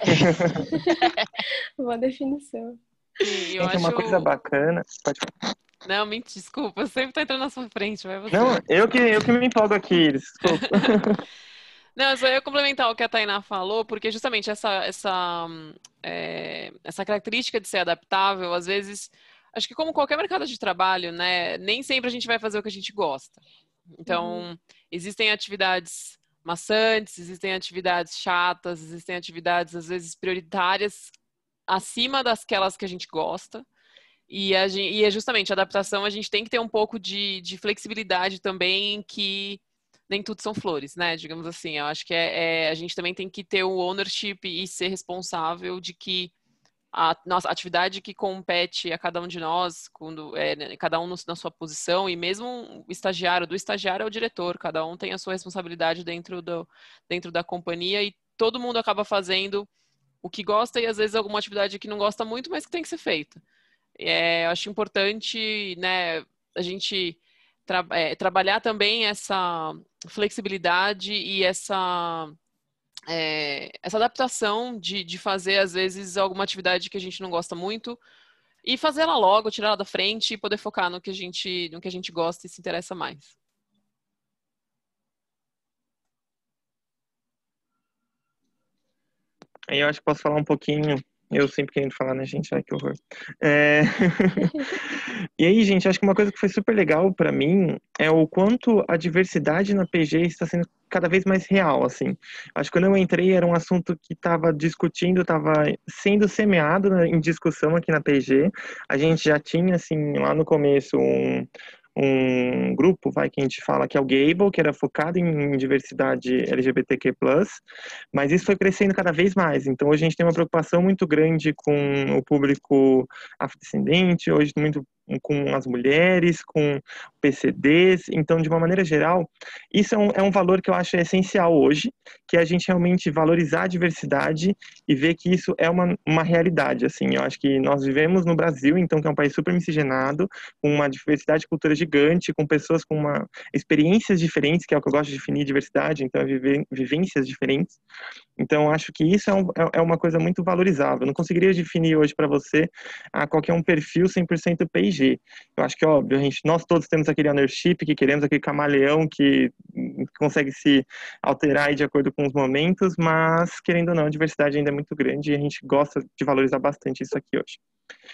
A: Boa definição.
D: Sim, eu
B: Gente,
D: acho...
B: uma coisa bacana... Pode falar.
D: Não, me desculpa, eu sempre tô entrando na sua frente, vai você.
B: Não, eu que, eu que me empolgo aqui, desculpa.
D: Não, eu só ia complementar o que a Tainá falou, porque justamente essa, essa, é, essa característica de ser adaptável, às vezes, acho que como qualquer mercado de trabalho, né, nem sempre a gente vai fazer o que a gente gosta. Então, uhum. existem atividades maçantes, existem atividades chatas, existem atividades, às vezes, prioritárias acima daquelas que a gente gosta. E, a gente, e é justamente a adaptação, a gente tem que ter um pouco de, de flexibilidade também, que nem tudo são flores, né? Digamos assim, eu acho que é, é, a gente também tem que ter o ownership e ser responsável de que a nossa atividade que compete a cada um de nós, quando é, né, cada um no, na sua posição, e mesmo o estagiário, do estagiário ao diretor, cada um tem a sua responsabilidade dentro, do, dentro da companhia e todo mundo acaba fazendo o que gosta e às vezes alguma atividade que não gosta muito, mas que tem que ser feita. É, eu acho importante, né, a gente tra é, trabalhar também essa flexibilidade e essa É, essa adaptação de, de fazer, às vezes, alguma atividade que a gente não gosta muito e fazer ela logo, tirar ela da frente e poder focar no que a gente, no que a gente gosta e se interessa mais.
B: Aí eu acho que posso falar um pouquinho. Eu sempre querendo falar, né, gente? Ai, que horror. É... E aí, gente, acho que uma coisa que foi super legal para mim é o quanto a diversidade na P G está sendo cada vez mais real, assim. Acho que quando eu entrei era um assunto que estava discutindo, estava sendo semeado né, em discussão aqui na P G. A gente já tinha, assim, lá no começo um um grupo, vai, que a gente fala que é o Gable, que era focado em diversidade L G B T Q plus, mas isso foi crescendo cada vez mais. Então, hoje a gente tem uma preocupação muito grande com o público afrodescendente, hoje muito com as mulheres, com P C Ds. Então, de uma maneira geral, isso é um, é um valor que eu acho essencial hoje, que é a gente realmente valorizar a diversidade e ver que isso é uma, uma realidade, assim. Eu acho que nós vivemos no Brasil, então, que é um país super miscigenado, com uma diversidade de cultura gigante, com pessoas com uma, experiências diferentes, que é o que eu gosto de definir diversidade, então, é viver, vivências diferentes. Então, acho que isso é, um, é uma coisa muito valorizável. Eu não conseguiria definir hoje para você ah, qual que é um perfil cem por cento P I G. Eu acho que, óbvio, a gente, nós todos temos aquele ownership, que queremos aquele camaleão que consegue se alterar aí de acordo com os momentos, mas, querendo ou não, a diversidade ainda é muito grande e a gente gosta de valorizar bastante isso aqui hoje.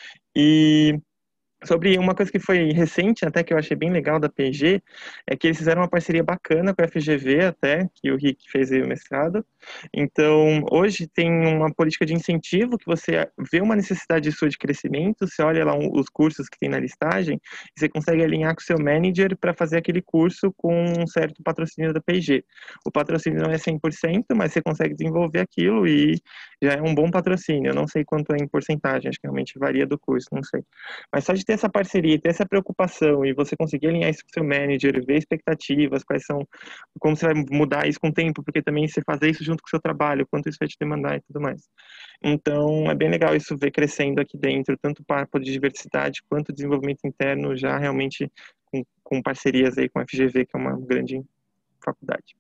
B: E... sobre uma coisa que foi recente, até que eu achei bem legal da P I G, é que eles fizeram uma parceria bacana com a F G V até, que o Rick fez aí o mestrado. Então, hoje tem uma política de incentivo que você vê uma necessidade sua de crescimento, você olha lá os cursos que tem na listagem, e você consegue alinhar com o seu manager para fazer aquele curso com um certo patrocínio da P I G. O patrocínio não é cem por cento, mas você consegue desenvolver aquilo e já é um bom patrocínio. Eu não sei quanto é em porcentagem, acho que realmente varia do curso, não sei. Mas só de ter essa parceria, ter essa preocupação e você conseguir alinhar isso com o seu manager, ver expectativas, quais são, como você vai mudar isso com o tempo, porque também você fazer isso junto com o seu trabalho, quanto isso vai te demandar e tudo mais. Então, é bem legal isso ver crescendo aqui dentro, tanto papo de diversidade quanto desenvolvimento interno, já realmente com, com parcerias aí com a F G V, que é uma grande faculdade.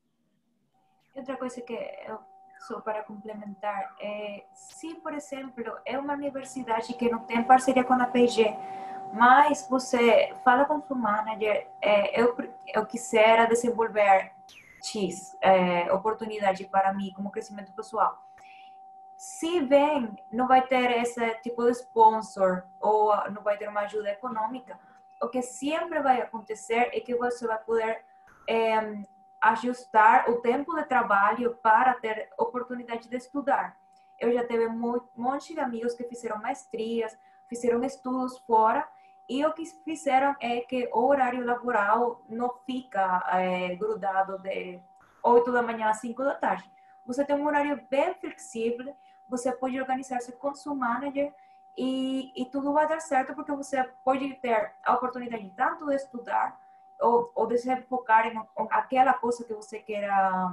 F: Outra coisa que eu só para complementar, é, se, por exemplo, é uma universidade que não tem parceria com a P I G, mas você fala com seu manager, é, eu, eu quisera desenvolver X é, oportunidade para mim como crescimento pessoal. Se bem não vai ter esse tipo de sponsor ou não vai ter uma ajuda econômica, o que sempre vai acontecer é que você vai poder é, ajustar o tempo de trabalho para ter oportunidade de estudar. Eu já tive um monte de amigos que fizeram maestrias, fizeram estudos fora, e o que fizeram é que o horário laboral não fica é, grudado de oito da manhã às cinco da tarde. Você tem um horário bem flexível, você pode organizar-se com seu manager e, e tudo vai dar certo, porque você pode ter a oportunidade tanto de estudar ou, ou de se focar em aquela coisa que você queira,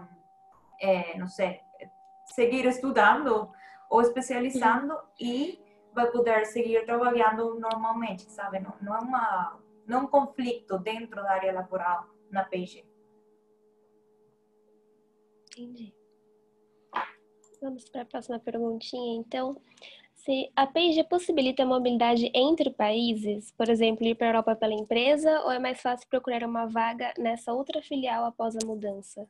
F: é, não sei, seguir estudando ou especializando. Sim. E vai poder seguir trabalhando normalmente, sabe? Não, não, é uma, não é um conflito dentro da área laboral na P I G.
A: Entendi. Vamos para a próxima perguntinha, então. Se a P I G possibilita a mobilidade entre países, por exemplo, ir para a Europa pela empresa, ou é mais fácil procurar uma vaga nessa outra filial após a mudança?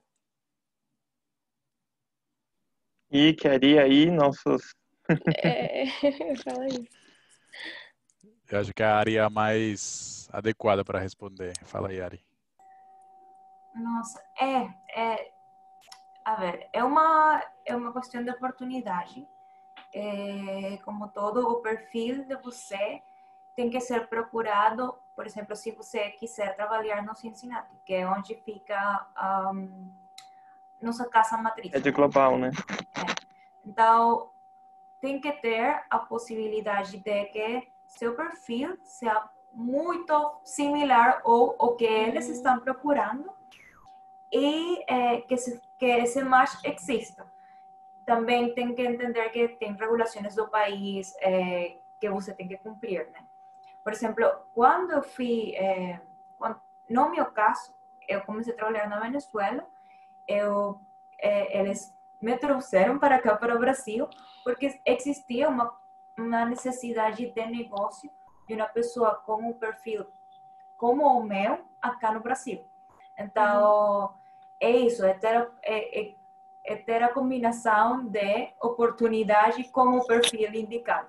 B: E queria aí nossos...
A: É, eu falo isso.
E: Eu acho que é a área mais adequada para responder. Fala aí, Ari.
F: Nossa, é, é, a ver, é uma, é uma questão de oportunidade. É, como todo, o perfil de você tem que ser procurado por exemplo, se você quiser trabalhar no Cincinnati, que é onde fica um, nossa casa matriz.
B: É de global, né?
F: É. Então, tem que ter a possibilidade de que seu perfil seja muito similar ao, ao que eles estão procurando e é, que, se, que esse match exista. Também tem que entender que tem regulações do país é, que você tem que cumprir, né? Por exemplo, quando eu fui, é, quando, no meu caso, eu comecei a trabalhar na Venezuela, eu, é, eles me trouxeram para cá, para o Brasil, porque existia uma, uma necessidade de negócio de uma pessoa com um perfil como o meu acá no Brasil. Então, uhum. é isso, é ter, é, é, é ter a combinação de oportunidade com o perfil indicado.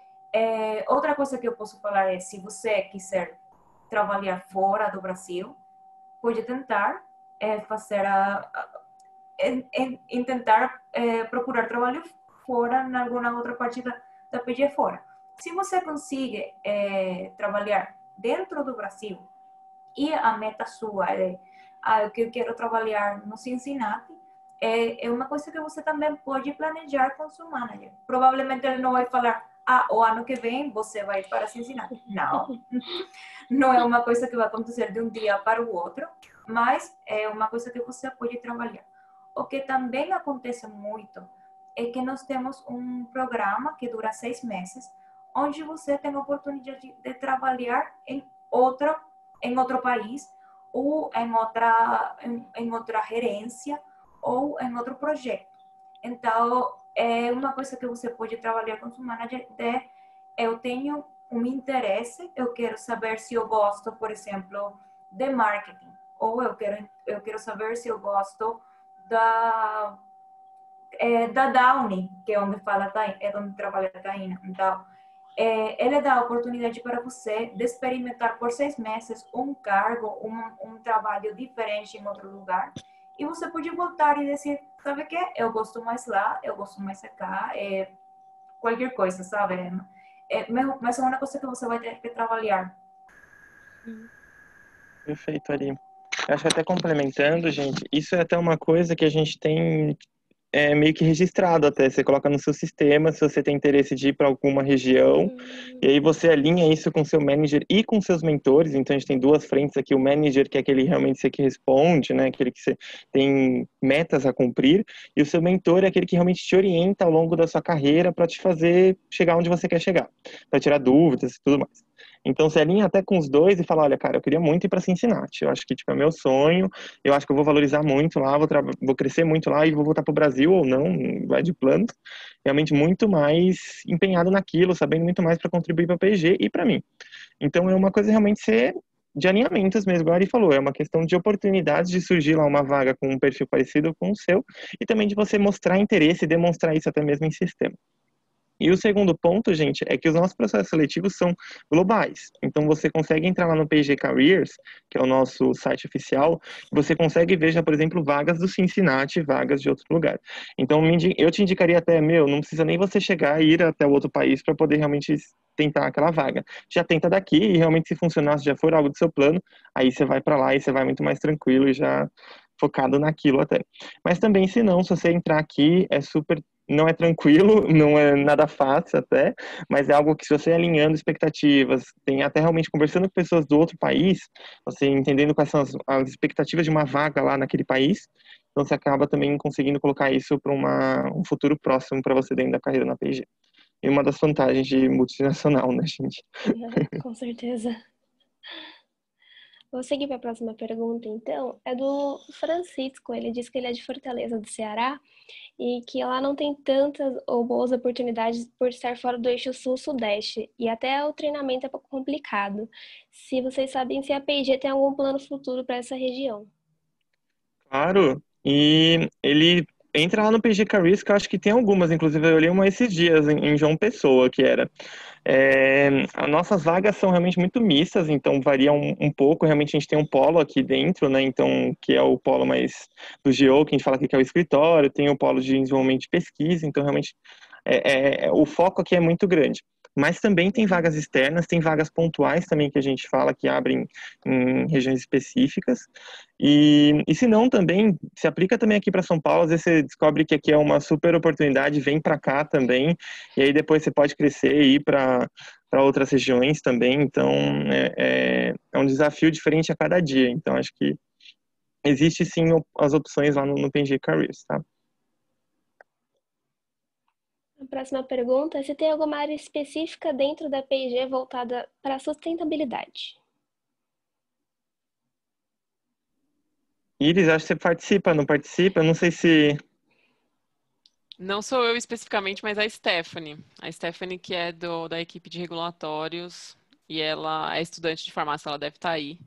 F: É, outra coisa que eu posso falar é, se você quiser trabalhar fora do Brasil, pode tentar é, fazer a, a é, é, tentar é, procurar trabalho fora, em alguma outra parte da, da P G fora. Se você consegue é, trabalhar dentro do Brasil e a meta sua é, ah, eu quero trabalhar no Cincinnati, é, é uma coisa que você também pode planejar com seu manager. Provavelmente ele não vai falar, ah, o ano que vem você vai para Cincinnati. Não, não é uma coisa que vai acontecer de um dia para o outro, mas é uma coisa que você pode trabalhar. O que também acontece muito é que nós temos um programa que dura seis meses, onde você tem a oportunidade de, de trabalhar em outro, em outro país, ou em outra, em, em outra gerência, ou em outro projeto. Então, é uma coisa que você pode trabalhar com seu manager de, eu tenho um interesse, eu quero saber se eu gosto, por exemplo, de marketing, ou eu quero, eu quero saber se eu gosto da, é, da Downy, que é onde fala, é onde trabalha a Taina. Então, é, ele dá a oportunidade para você de experimentar por seis meses um cargo, um, um trabalho diferente em outro lugar. E você pode voltar e dizer, sabe o que? Eu gosto mais lá, eu gosto mais cá, é, qualquer coisa, sabe? É, mas é uma coisa que você vai ter que trabalhar.
B: Perfeito, Ari. Acho que até complementando, gente, isso é até uma coisa que a gente tem é, meio que registrado até. Você coloca no seu sistema se você tem interesse de ir para alguma região, uhum. E aí você alinha isso com seu manager e com seus mentores. Então a gente tem duas frentes aqui, o manager, que é aquele realmente você que responde, né? Aquele que você tem metas a cumprir, e o seu mentor é aquele que realmente te orienta ao longo da sua carreira para te fazer chegar onde você quer chegar, para tirar dúvidas e tudo mais. Então, você alinha até com os dois e fala, olha, cara, eu queria muito ir para Cincinnati. Eu acho que, tipo, é meu sonho. Eu acho que eu vou valorizar muito lá, vou, vou crescer muito lá e vou voltar para o Brasil ou não, vai de plano. Realmente muito mais empenhado naquilo, sabendo muito mais para contribuir para a P G e para mim. Então, é uma coisa realmente ser de alinhamentos mesmo, igual a Ari falou. É uma questão de oportunidades de surgir lá uma vaga com um perfil parecido com o seu e também de você mostrar interesse e demonstrar isso até mesmo em sistema. E o segundo ponto, gente, é que os nossos processos seletivos são globais. Então, você consegue entrar lá no P G Careers, que é o nosso site oficial, e você consegue ver, já, por exemplo, vagas do Cincinnati, vagas de outro lugar. Então, eu te indicaria até, meu, não precisa nem você chegar e ir até o outro país para poder realmente tentar aquela vaga. Já tenta daqui e realmente, se funcionar, se já for algo do seu plano, aí você vai para lá e você vai muito mais tranquilo e já focado naquilo até. Mas também, se não, se você entrar aqui, é super... Não é tranquilo, não é nada fácil até, mas é algo que, se você alinhando expectativas, tem até realmente conversando com pessoas do outro país, você entendendo quais são as, as expectativas de uma vaga lá naquele país, então você acaba também conseguindo colocar isso para um futuro próximo para você dentro da carreira na P G. E uma das vantagens de multinacional, né, gente?
A: Com certeza. Vou seguir para a próxima pergunta, então. É do Francisco. Ele diz que ele é de Fortaleza, do Ceará, e que lá não tem tantas ou boas oportunidades por estar fora do eixo sul-sudeste. E até o treinamento é pouco complicado. Se vocês sabem se a P G tem algum plano futuro para essa região.
B: Claro. E ele entra lá no P G Careers, que eu acho que tem algumas. Inclusive, eu olhei uma esses dias em, em João Pessoa, que era... É, as nossas vagas são realmente muito mistas, então varia um, um pouco. Realmente a gente tem um polo aqui dentro, né? Então, que é o polo mais do G O, que a gente fala aqui que é o escritório, tem o polo de desenvolvimento de pesquisa, então realmente é, é, o foco aqui é muito grande. mas também tem vagas externas, tem vagas pontuais também que a gente fala que abrem em regiões específicas. E, e se não, também se aplica também aqui para São Paulo, às vezes você descobre que aqui é uma super oportunidade, vem para cá também, e aí depois você pode crescer e ir para para outras regiões também. Então é, é, é um desafio diferente a cada dia. Então acho que existe sim as opções lá no, no P and G Careers, tá?
A: A próxima pergunta é se tem alguma área específica dentro da P and G voltada para a sustentabilidade.
B: Iris, acho que você participa, não participa? Eu não sei se...
D: Não sou eu especificamente, mas a Stephanie. A Stephanie, que é do, da equipe de regulatórios, e ela é estudante de farmácia, ela deve estar aí.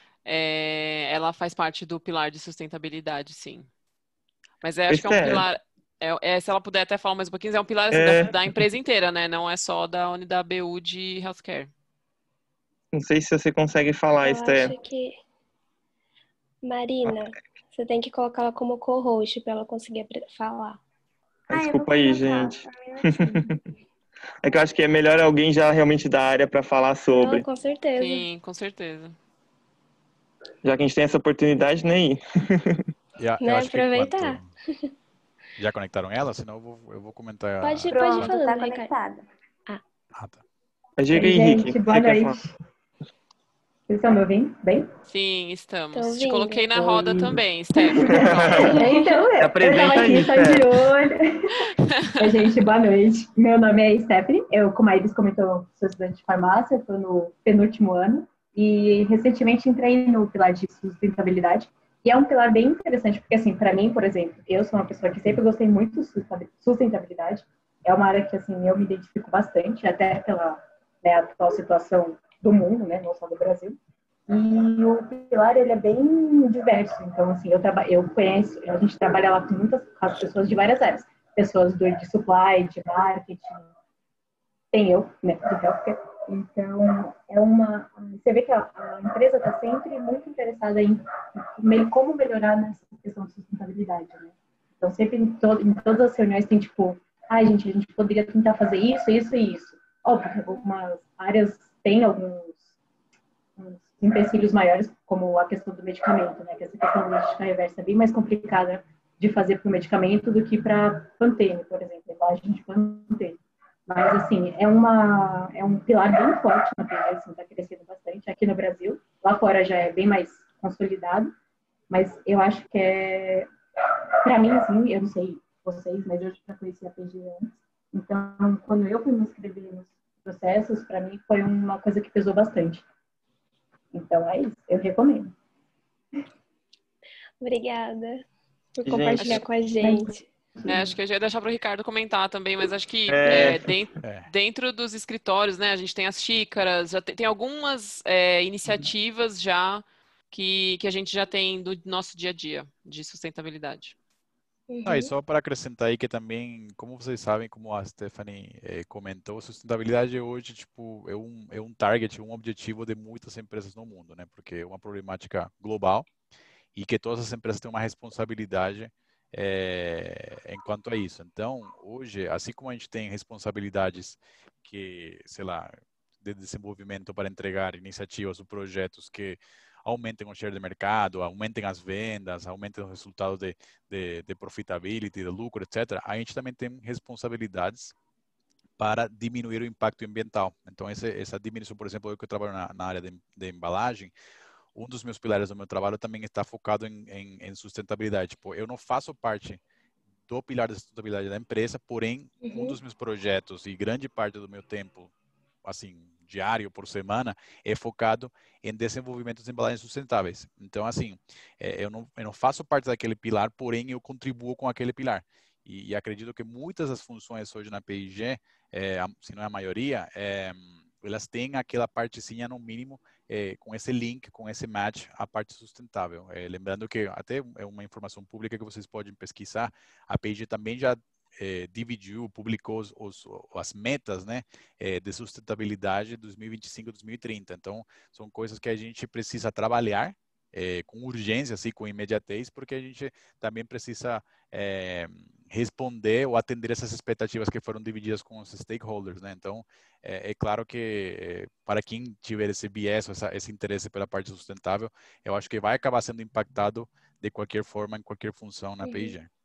D: É, ela faz parte do pilar de sustentabilidade, sim. Mas eu acho que é um
B: Esther,
D: pilar... É, é, se ela puder até falar mais um pouquinho, é um pilar assim,
B: é,
D: da, da empresa inteira, né? Não é só da unidade B U de healthcare.
B: não sei se você consegue falar,
A: Eu
B: Esther.
A: acho que... Marina, você tem que colocar ela como co-host para ela conseguir apre- falar.
B: Ah,
F: Ah, eu vou
B: desculpa aí,
F: colocar.
B: gente.
F: Tá bem aqui.
B: É que eu acho que é melhor alguém já realmente da área para falar
A: Não,
B: sobre.
A: com certeza.
D: Sim, com certeza.
B: Já que a gente tem essa oportunidade, nem ir.
E: E a- eu
A: Né?
E: acho que
A: Aproveitar.
E: enquanto já conectaram ela, senão eu vou, eu vou comentar.
A: Pode,
E: a-
A: pode ir
F: Pronto,
A: falando,
F: tá
A: Ricardo.
F: conectada.
E: Ah, tá.
B: Mas diga
G: Oi,
B: aí, Henrique,
G: gente,
B: o que
G: boa
B: você quer falar?
G: noite. Vocês estão me ouvindo bem?
D: Sim,
A: Tô
D: estamos. Te
A: ouvindo.
D: coloquei na roda
G: Oi.
D: também, Stephanie. Pronto.
G: Então,
B: Se
G: eu, eu
B: apresenta
G: tava
B: aí,
G: aqui só de
B: Steph.
G: olho. Oi, gente, boa noite. Meu nome é Stephanie. Eu, como a Iris comentou, sou estudante de farmácia, estou no penúltimo ano e recentemente entrei no pilar de sustentabilidade. E é um pilar bem interessante, porque, assim, para mim, por exemplo, eu sou uma pessoa que sempre gostei muito de sustentabilidade. É uma área que, assim, eu me identifico bastante, até pela, né, atual situação do mundo, né, não só do Brasil. E o pilar, ele é bem diverso. Então, assim, eu, traba eu conheço, a gente trabalha lá com muitas com as pessoas de várias áreas. Pessoas do, de supply, de marketing, tem eu, né, do healthcare. Então, é uma... Você vê que a, a empresa está sempre muito interessada em, em como melhorar nessa questão de sustentabilidade, né? Então, sempre em, to, em todas as reuniões tem, tipo, ai, gente, a gente poderia tentar fazer isso, isso e isso. Óbvio, algumas áreas têm alguns empecilhos maiores, como a questão do medicamento, né? Que essa questão da logística reversa é bem mais complicada de fazer para o medicamento do que para Pantene, por exemplo, embalagem de Pantene. Mas, assim, é, uma, é um pilar bem forte na P and G, assim, está crescendo bastante aqui no Brasil. Lá fora já é bem mais consolidado, mas eu acho que é, para mim, assim, eu não sei vocês, mas eu já conheci a P and G antes. Então, quando eu fui me inscrever nos processos, para mim foi uma coisa que pesou bastante. Então, é isso, eu recomendo.
A: Obrigada por
B: Gente,
A: compartilhar com a gente.
D: É, acho que eu já ia deixar para o Ricardo comentar também, mas acho que
B: É.
D: é, dentro,
E: É.
D: dentro dos escritórios, né, a gente tem as xícaras, já tem, tem algumas é, iniciativas já que, que a gente já tem do nosso dia a dia de sustentabilidade.
E: Ah, e
A: Uhum.
E: só para acrescentar aí que também, como vocês sabem, como a Stephanie eh, comentou, sustentabilidade hoje tipo, é um, é um target, um objetivo de muitas empresas no mundo, né? Porque é uma problemática global e que todas as empresas têm uma responsabilidade eh, enquanto a isso. Então, hoje, assim como a gente tem responsabilidades que, sei lá, de desenvolvimento para entregar iniciativas ou projetos que aumentem o share de mercado, aumentem as vendas, aumentem o resultado de, de, de profitability, de lucro, etcétera. A gente também tem responsabilidades para diminuir o impacto ambiental. Então, essa, essa diminuição, por exemplo, eu que eu trabalho na, na área de, de embalagem, um dos meus pilares do meu trabalho também está focado em, em, em sustentabilidade. Tipo, eu não faço parte do pilar da sustentabilidade da empresa, porém,
A: Uhum.
E: um dos meus projetos e grande parte do meu tempo, assim, diário por semana, é focado em desenvolvimento de embalagens sustentáveis. Então, assim, é, eu, não, eu não faço parte daquele pilar, porém eu contribuo com aquele pilar. E, e acredito que muitas das funções hoje na P and G, é, se não é a maioria, é, elas têm aquela partezinha, no mínimo, é, com esse link, com esse match, a parte sustentável. É, lembrando que, até é uma informação pública que vocês podem pesquisar, a P and G também já É, dividiu, publicou os, os, as metas, né, é, de sustentabilidade dois mil e vinte e cinco, dois mil e trinta. Então, são coisas que a gente precisa trabalhar é, com urgência, assim, com imediatez, porque a gente também precisa é, responder ou atender essas expectativas que foram divididas com os stakeholders, né? Então, é, é claro que é, para quem tiver esse viés, essa, esse interesse pela parte sustentável, eu acho que vai acabar sendo impactado de qualquer forma, em qualquer função na P I G.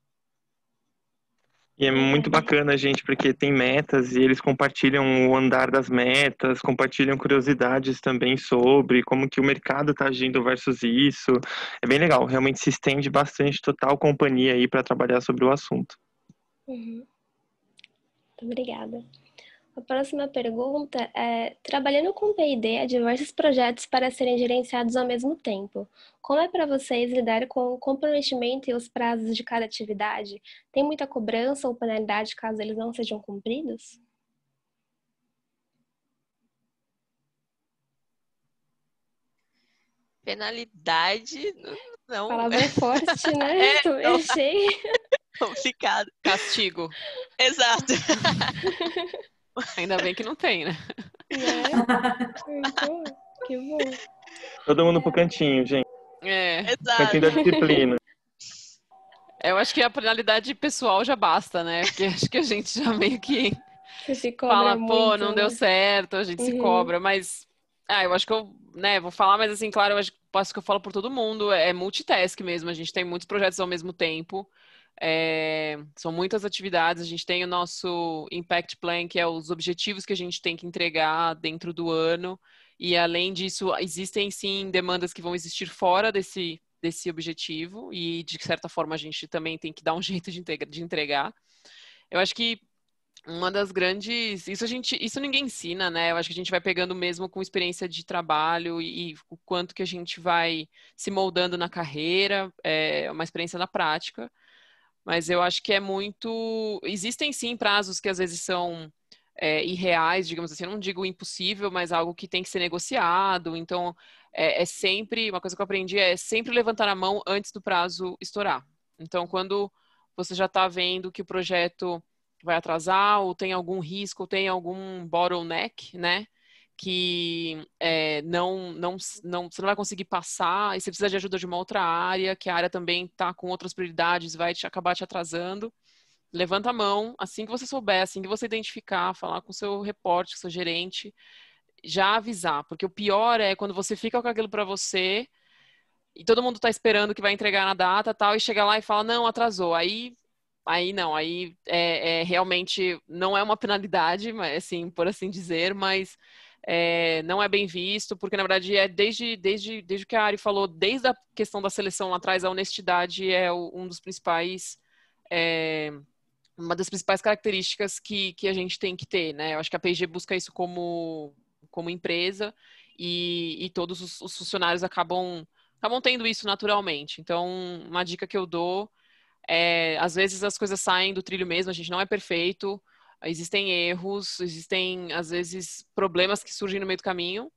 B: E é muito bacana, gente, porque tem metas e eles compartilham o andar das metas, compartilham curiosidades também sobre como que o mercado está agindo versus isso. É bem legal, realmente se estende bastante, total companhia aí para trabalhar sobre o assunto.
A: Uhum. Muito obrigada. A próxima pergunta é: trabalhando com P I D, há diversos projetos para serem gerenciados ao mesmo tempo. Como é para vocês lidar com o comprometimento e os prazos de cada atividade? Tem muita cobrança ou penalidade caso eles não sejam cumpridos?
C: Penalidade, não.
A: Palavra forte, né?
C: É,
A: Eu achei.
C: Complicado.
D: Castigo.
C: Exato.
D: Ainda bem que não tem, né?
A: Né? Então, que bom.
B: Todo mundo pro cantinho, gente.
D: É.
C: Exato.
B: Cantinho da disciplina.
D: Eu acho que a penalidade pessoal já basta, né? Porque acho que a gente já meio que
A: Você se cobra
D: fala,
A: muito,
D: pô, não deu
A: né?
D: certo, a gente se
A: Uhum.
D: cobra, mas ah, eu acho que eu, né, vou falar, mas assim, claro, eu acho, acho que eu falo por todo mundo, é multitask mesmo, a gente tem muitos projetos ao mesmo tempo, é, são muitas atividades, a gente tem o nosso Impact Plan, que é os objetivos que a gente tem que entregar dentro do ano, e além disso, existem sim demandas que vão existir fora desse, desse objetivo, e de certa forma a gente também tem que dar um jeito de de entregar. Eu acho que uma das grandes, isso a gente, isso ninguém ensina, né? Eu acho que a gente vai pegando mesmo com experiência de trabalho e, e o quanto que a gente vai se moldando na carreira, é uma experiência na prática. Mas eu acho que é muito, existem sim prazos que às vezes são é, irreais, digamos assim. Eu não digo impossível, mas algo que tem que ser negociado. Então, é, é sempre, uma coisa que eu aprendi é sempre levantar a mão antes do prazo estourar. Então, quando você já está vendo que o projeto vai atrasar, ou tem algum risco, ou tem algum bottleneck, né? Que é, não, não, não, você não vai conseguir passar, e você precisa de ajuda de uma outra área, que a área também está com outras prioridades, vai te, acabar te atrasando. Levanta a mão, assim que você souber, assim que você identificar, falar com o seu repórter, com o seu gerente, já avisar, porque o pior é quando você fica com aquilo para você, e todo mundo está esperando que vai entregar na data tal, e chega lá e fala, não, atrasou. Aí Aí não, aí é, é, realmente não é uma penalidade, mas, assim, por assim dizer, mas é, não é bem visto, porque na verdade é desde, desde, desde que a Ari falou, desde a questão da seleção lá atrás, a honestidade é o, um dos principais, é, uma das principais características que, que a gente tem que ter, né? Eu acho que a P e G busca isso como, como empresa e, e todos os, os funcionários acabam, acabam tendo isso naturalmente. Então, uma dica que eu dou é, às vezes as coisas saem do trilho mesmo, a gente não é perfeito, existem erros, existem, às vezes, problemas que surgem no meio do caminho,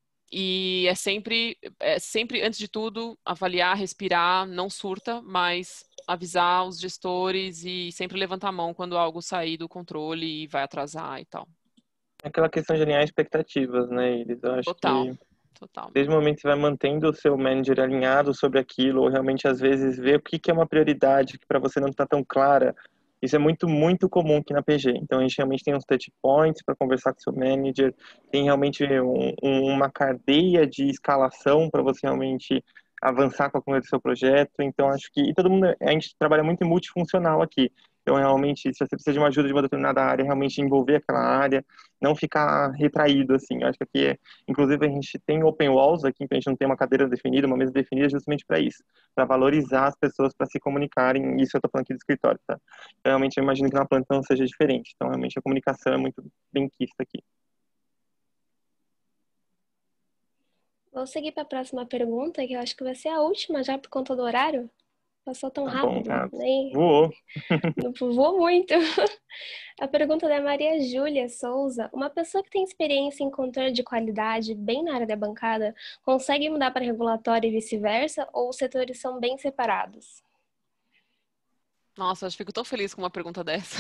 D: e é sempre, é sempre, antes de tudo, avaliar, respirar, não surta, mas avisar os gestores e sempre levantar a mão quando algo sair do controle e vai atrasar e tal.
B: Aquela questão de alinhar expectativas, né, Iris? Eu acho
D: Total.
B: que
D: Total.
B: desde o momento que você vai mantendo o seu manager alinhado sobre aquilo, ou realmente às vezes ver o que, que é uma prioridade que para você não está tão clara, isso é muito, muito comum aqui na P G. Então a gente realmente tem uns touch points para conversar com o seu manager, tem realmente um, um, uma cadeia de escalação para você realmente avançar com a coisa do seu projeto. Então acho que, e todo mundo, a gente trabalha muito em multifuncional aqui. Então, realmente, se você precisa de uma ajuda de uma determinada área, realmente envolver aquela área, não ficar retraído, assim. Eu acho que aqui, é, inclusive, a gente tem open walls aqui, então a gente não tem uma cadeira definida, uma mesa definida justamente para isso, para valorizar as pessoas, para se comunicarem. Isso eu estou falando aqui do escritório, tá? Então, realmente, eu imagino que na plantão seja diferente. Então, realmente, a comunicação é muito bem quista aqui.
A: Vou seguir para a próxima pergunta, que eu acho que vai ser a última já por conta do horário. Passou tão
B: Tá
A: rápido.
B: bom, ah,
A: Nem...
B: voou.
A: Voou muito. A pergunta da Maria Júlia Souza. Uma pessoa que tem experiência em controle de qualidade bem na área da bancada, consegue mudar para regulatório e vice-versa? Ou os setores são bem separados?
D: Nossa, eu fico tão feliz com uma pergunta dessa.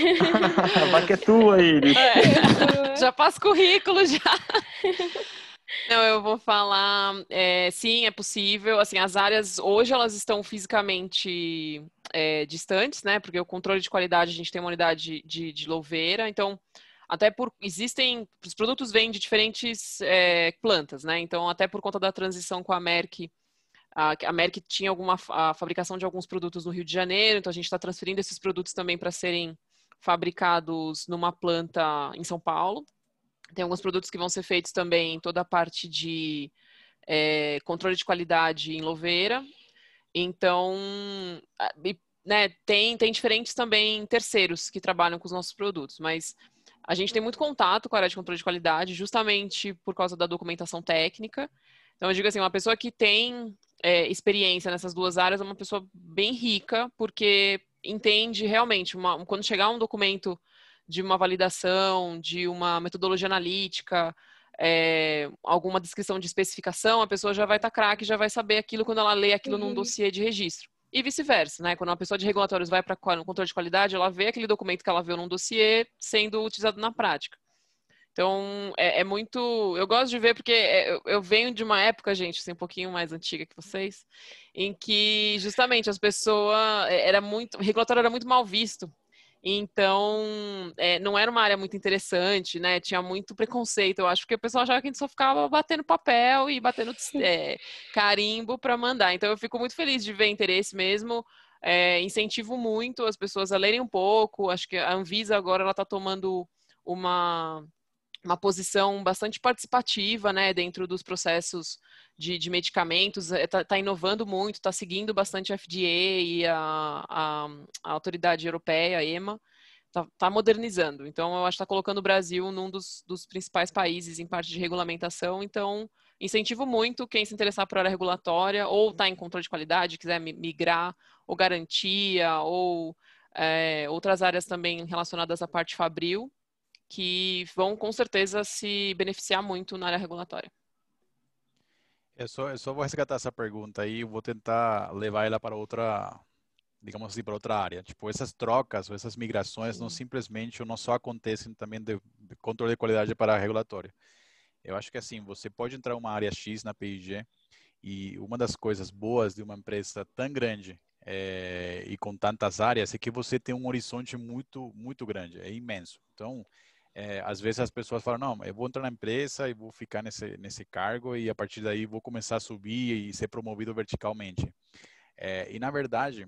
B: A vaca é tua, Iris.
D: É. Já passo currículo, já. Não, eu vou falar, é, sim, é possível. Assim, as áreas hoje elas estão fisicamente é, distantes, né? Porque o controle de qualidade a gente tem uma unidade de, de Louveira, então até por existem os produtos vêm de diferentes é, plantas, né? Então até por conta da transição com a Merck, a, a Merck tinha alguma a fabricação de alguns produtos no Rio de Janeiro, então a gente está transferindo esses produtos também para serem fabricados numa planta em São Paulo. Tem alguns produtos que vão ser feitos também em toda a parte de é, controle de qualidade em Louveira. Então, né, tem, tem diferentes também terceiros que trabalham com os nossos produtos, mas a gente tem muito contato com a área de controle de qualidade, justamente por causa da documentação técnica. Então, eu digo assim, uma pessoa que tem é, experiência nessas duas áreas é uma pessoa bem rica, porque entende realmente, uma, quando chegar um documento de uma validação, de uma metodologia analítica, é, alguma descrição de especificação, a pessoa já vai estar craque, já vai saber aquilo quando ela lê aquilo uhum. num dossiê de registro. E vice-versa, né? Quando uma pessoa de regulatórios vai para o controle de qualidade, ela vê aquele documento que ela viu num dossiê sendo utilizado na prática. Então, é, é muito... Eu gosto de ver porque eu, eu venho de uma época, gente, assim, um pouquinho mais antiga que vocês, em que, justamente, as pessoas... Era muito... O regulatório era muito mal visto. Então, é, não era uma área muito interessante, né? Tinha muito preconceito, eu acho, porque o pessoal achava que a gente só ficava batendo papel e batendo é, carimbo para mandar. Então, eu fico muito feliz de ver interesse mesmo. É, incentivo muito as pessoas a lerem um pouco. Acho que a Anvisa agora ela está tomando uma, uma posição bastante participativa, né, dentro dos processos de, de medicamentos, está tá inovando muito, está seguindo bastante a F D A e a, a, a autoridade europeia, a EMA, está tá modernizando. Então, eu acho que está colocando o Brasil num dos, dos principais países em parte de regulamentação. Então, incentivo muito quem se interessar por área regulatória ou está em controle de qualidade, quiser migrar, ou garantia, ou é, outras áreas também relacionadas à parte fabril, que vão com certeza se beneficiar muito na área regulatória.
E: Eu só, eu só vou resgatar essa pergunta aí e vou tentar levar ela para outra, digamos assim, para outra área. Tipo, essas trocas ou essas migrações Sim. não simplesmente ou não só acontecem também de, de controle de qualidade para regulatório. Eu acho que assim, você pode entrar em uma área X na P I G e uma das coisas boas de uma empresa tão grande é, e com tantas áreas é que você tem um horizonte muito, muito grande, é imenso. Então, É, às vezes as pessoas falam, não, eu vou entrar na empresa e vou ficar nesse, nesse cargo e a partir daí vou começar a subir e ser promovido verticalmente. É, e na verdade,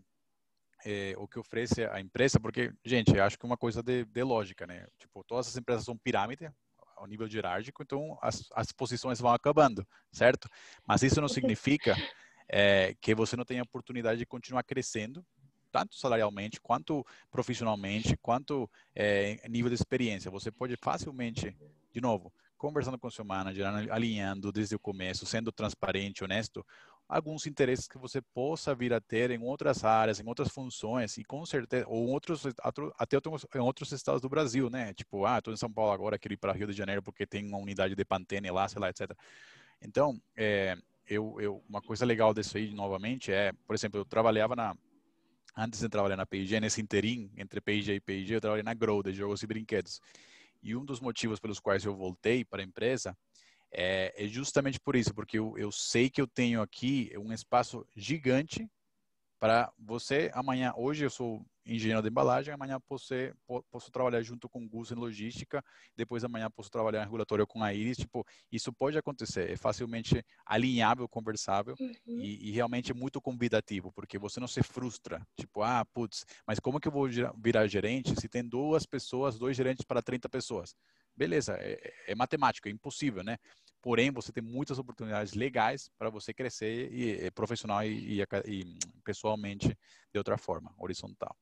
E: é, o que oferece a empresa, porque, gente, eu acho que é uma coisa de, de lógica, né? Tipo, todas as empresas são pirâmide ao nível hierárquico, então as, as posições vão acabando, certo? Mas isso não significa é, que você não tenha oportunidade de continuar crescendo, tanto salarialmente, quanto profissionalmente, quanto é, nível de experiência. Você pode facilmente, de novo, conversando com o seu manager, alinhando desde o começo, sendo transparente, honesto, alguns interesses que você possa vir a ter em outras áreas, em outras funções, e com certeza, ou em outros, até em outros estados do Brasil, né? Tipo, ah, estou em São Paulo agora, quero ir para Rio de Janeiro porque tem uma unidade de Pantene lá, sei lá, etcétera. Então, é, eu, eu, uma coisa legal disso aí, novamente, é, por exemplo, eu trabalhava na Antes de trabalhar na P I G, nesse interim entre P I G e P I G, eu trabalhei na Grow, de jogos e brinquedos. E um dos motivos pelos quais eu voltei para a empresa é, é justamente por isso, porque eu, eu sei que eu tenho aqui um espaço gigante para você amanhã. Hoje eu sou engenheiro de embalagem, amanhã posso, ser, posso trabalhar junto com o Gus em logística, depois amanhã posso trabalhar em regulatório com a Iris. Tipo, isso pode acontecer, é facilmente alinhável, conversável uhum. e, e realmente é muito convidativo, porque você não se frustra. Tipo, ah, putz, mas como que eu vou virar gerente se tem duas pessoas, dois gerentes para trinta pessoas? Beleza, é, é matemático, é impossível, né? Porém, você tem muitas oportunidades legais para você crescer e, e profissional e, e, e pessoalmente de outra forma, horizontal.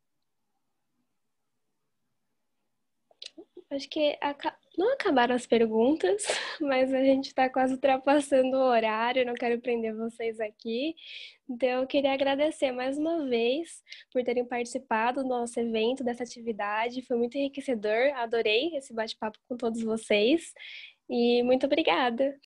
A: Acho que não acabaram as perguntas, mas a gente está quase ultrapassando o horário, não quero prender vocês aqui. Então, eu queria agradecer mais uma vez por terem participado do nosso evento, dessa atividade. Foi muito enriquecedor, adorei esse bate-papo com todos vocês. E muito obrigada!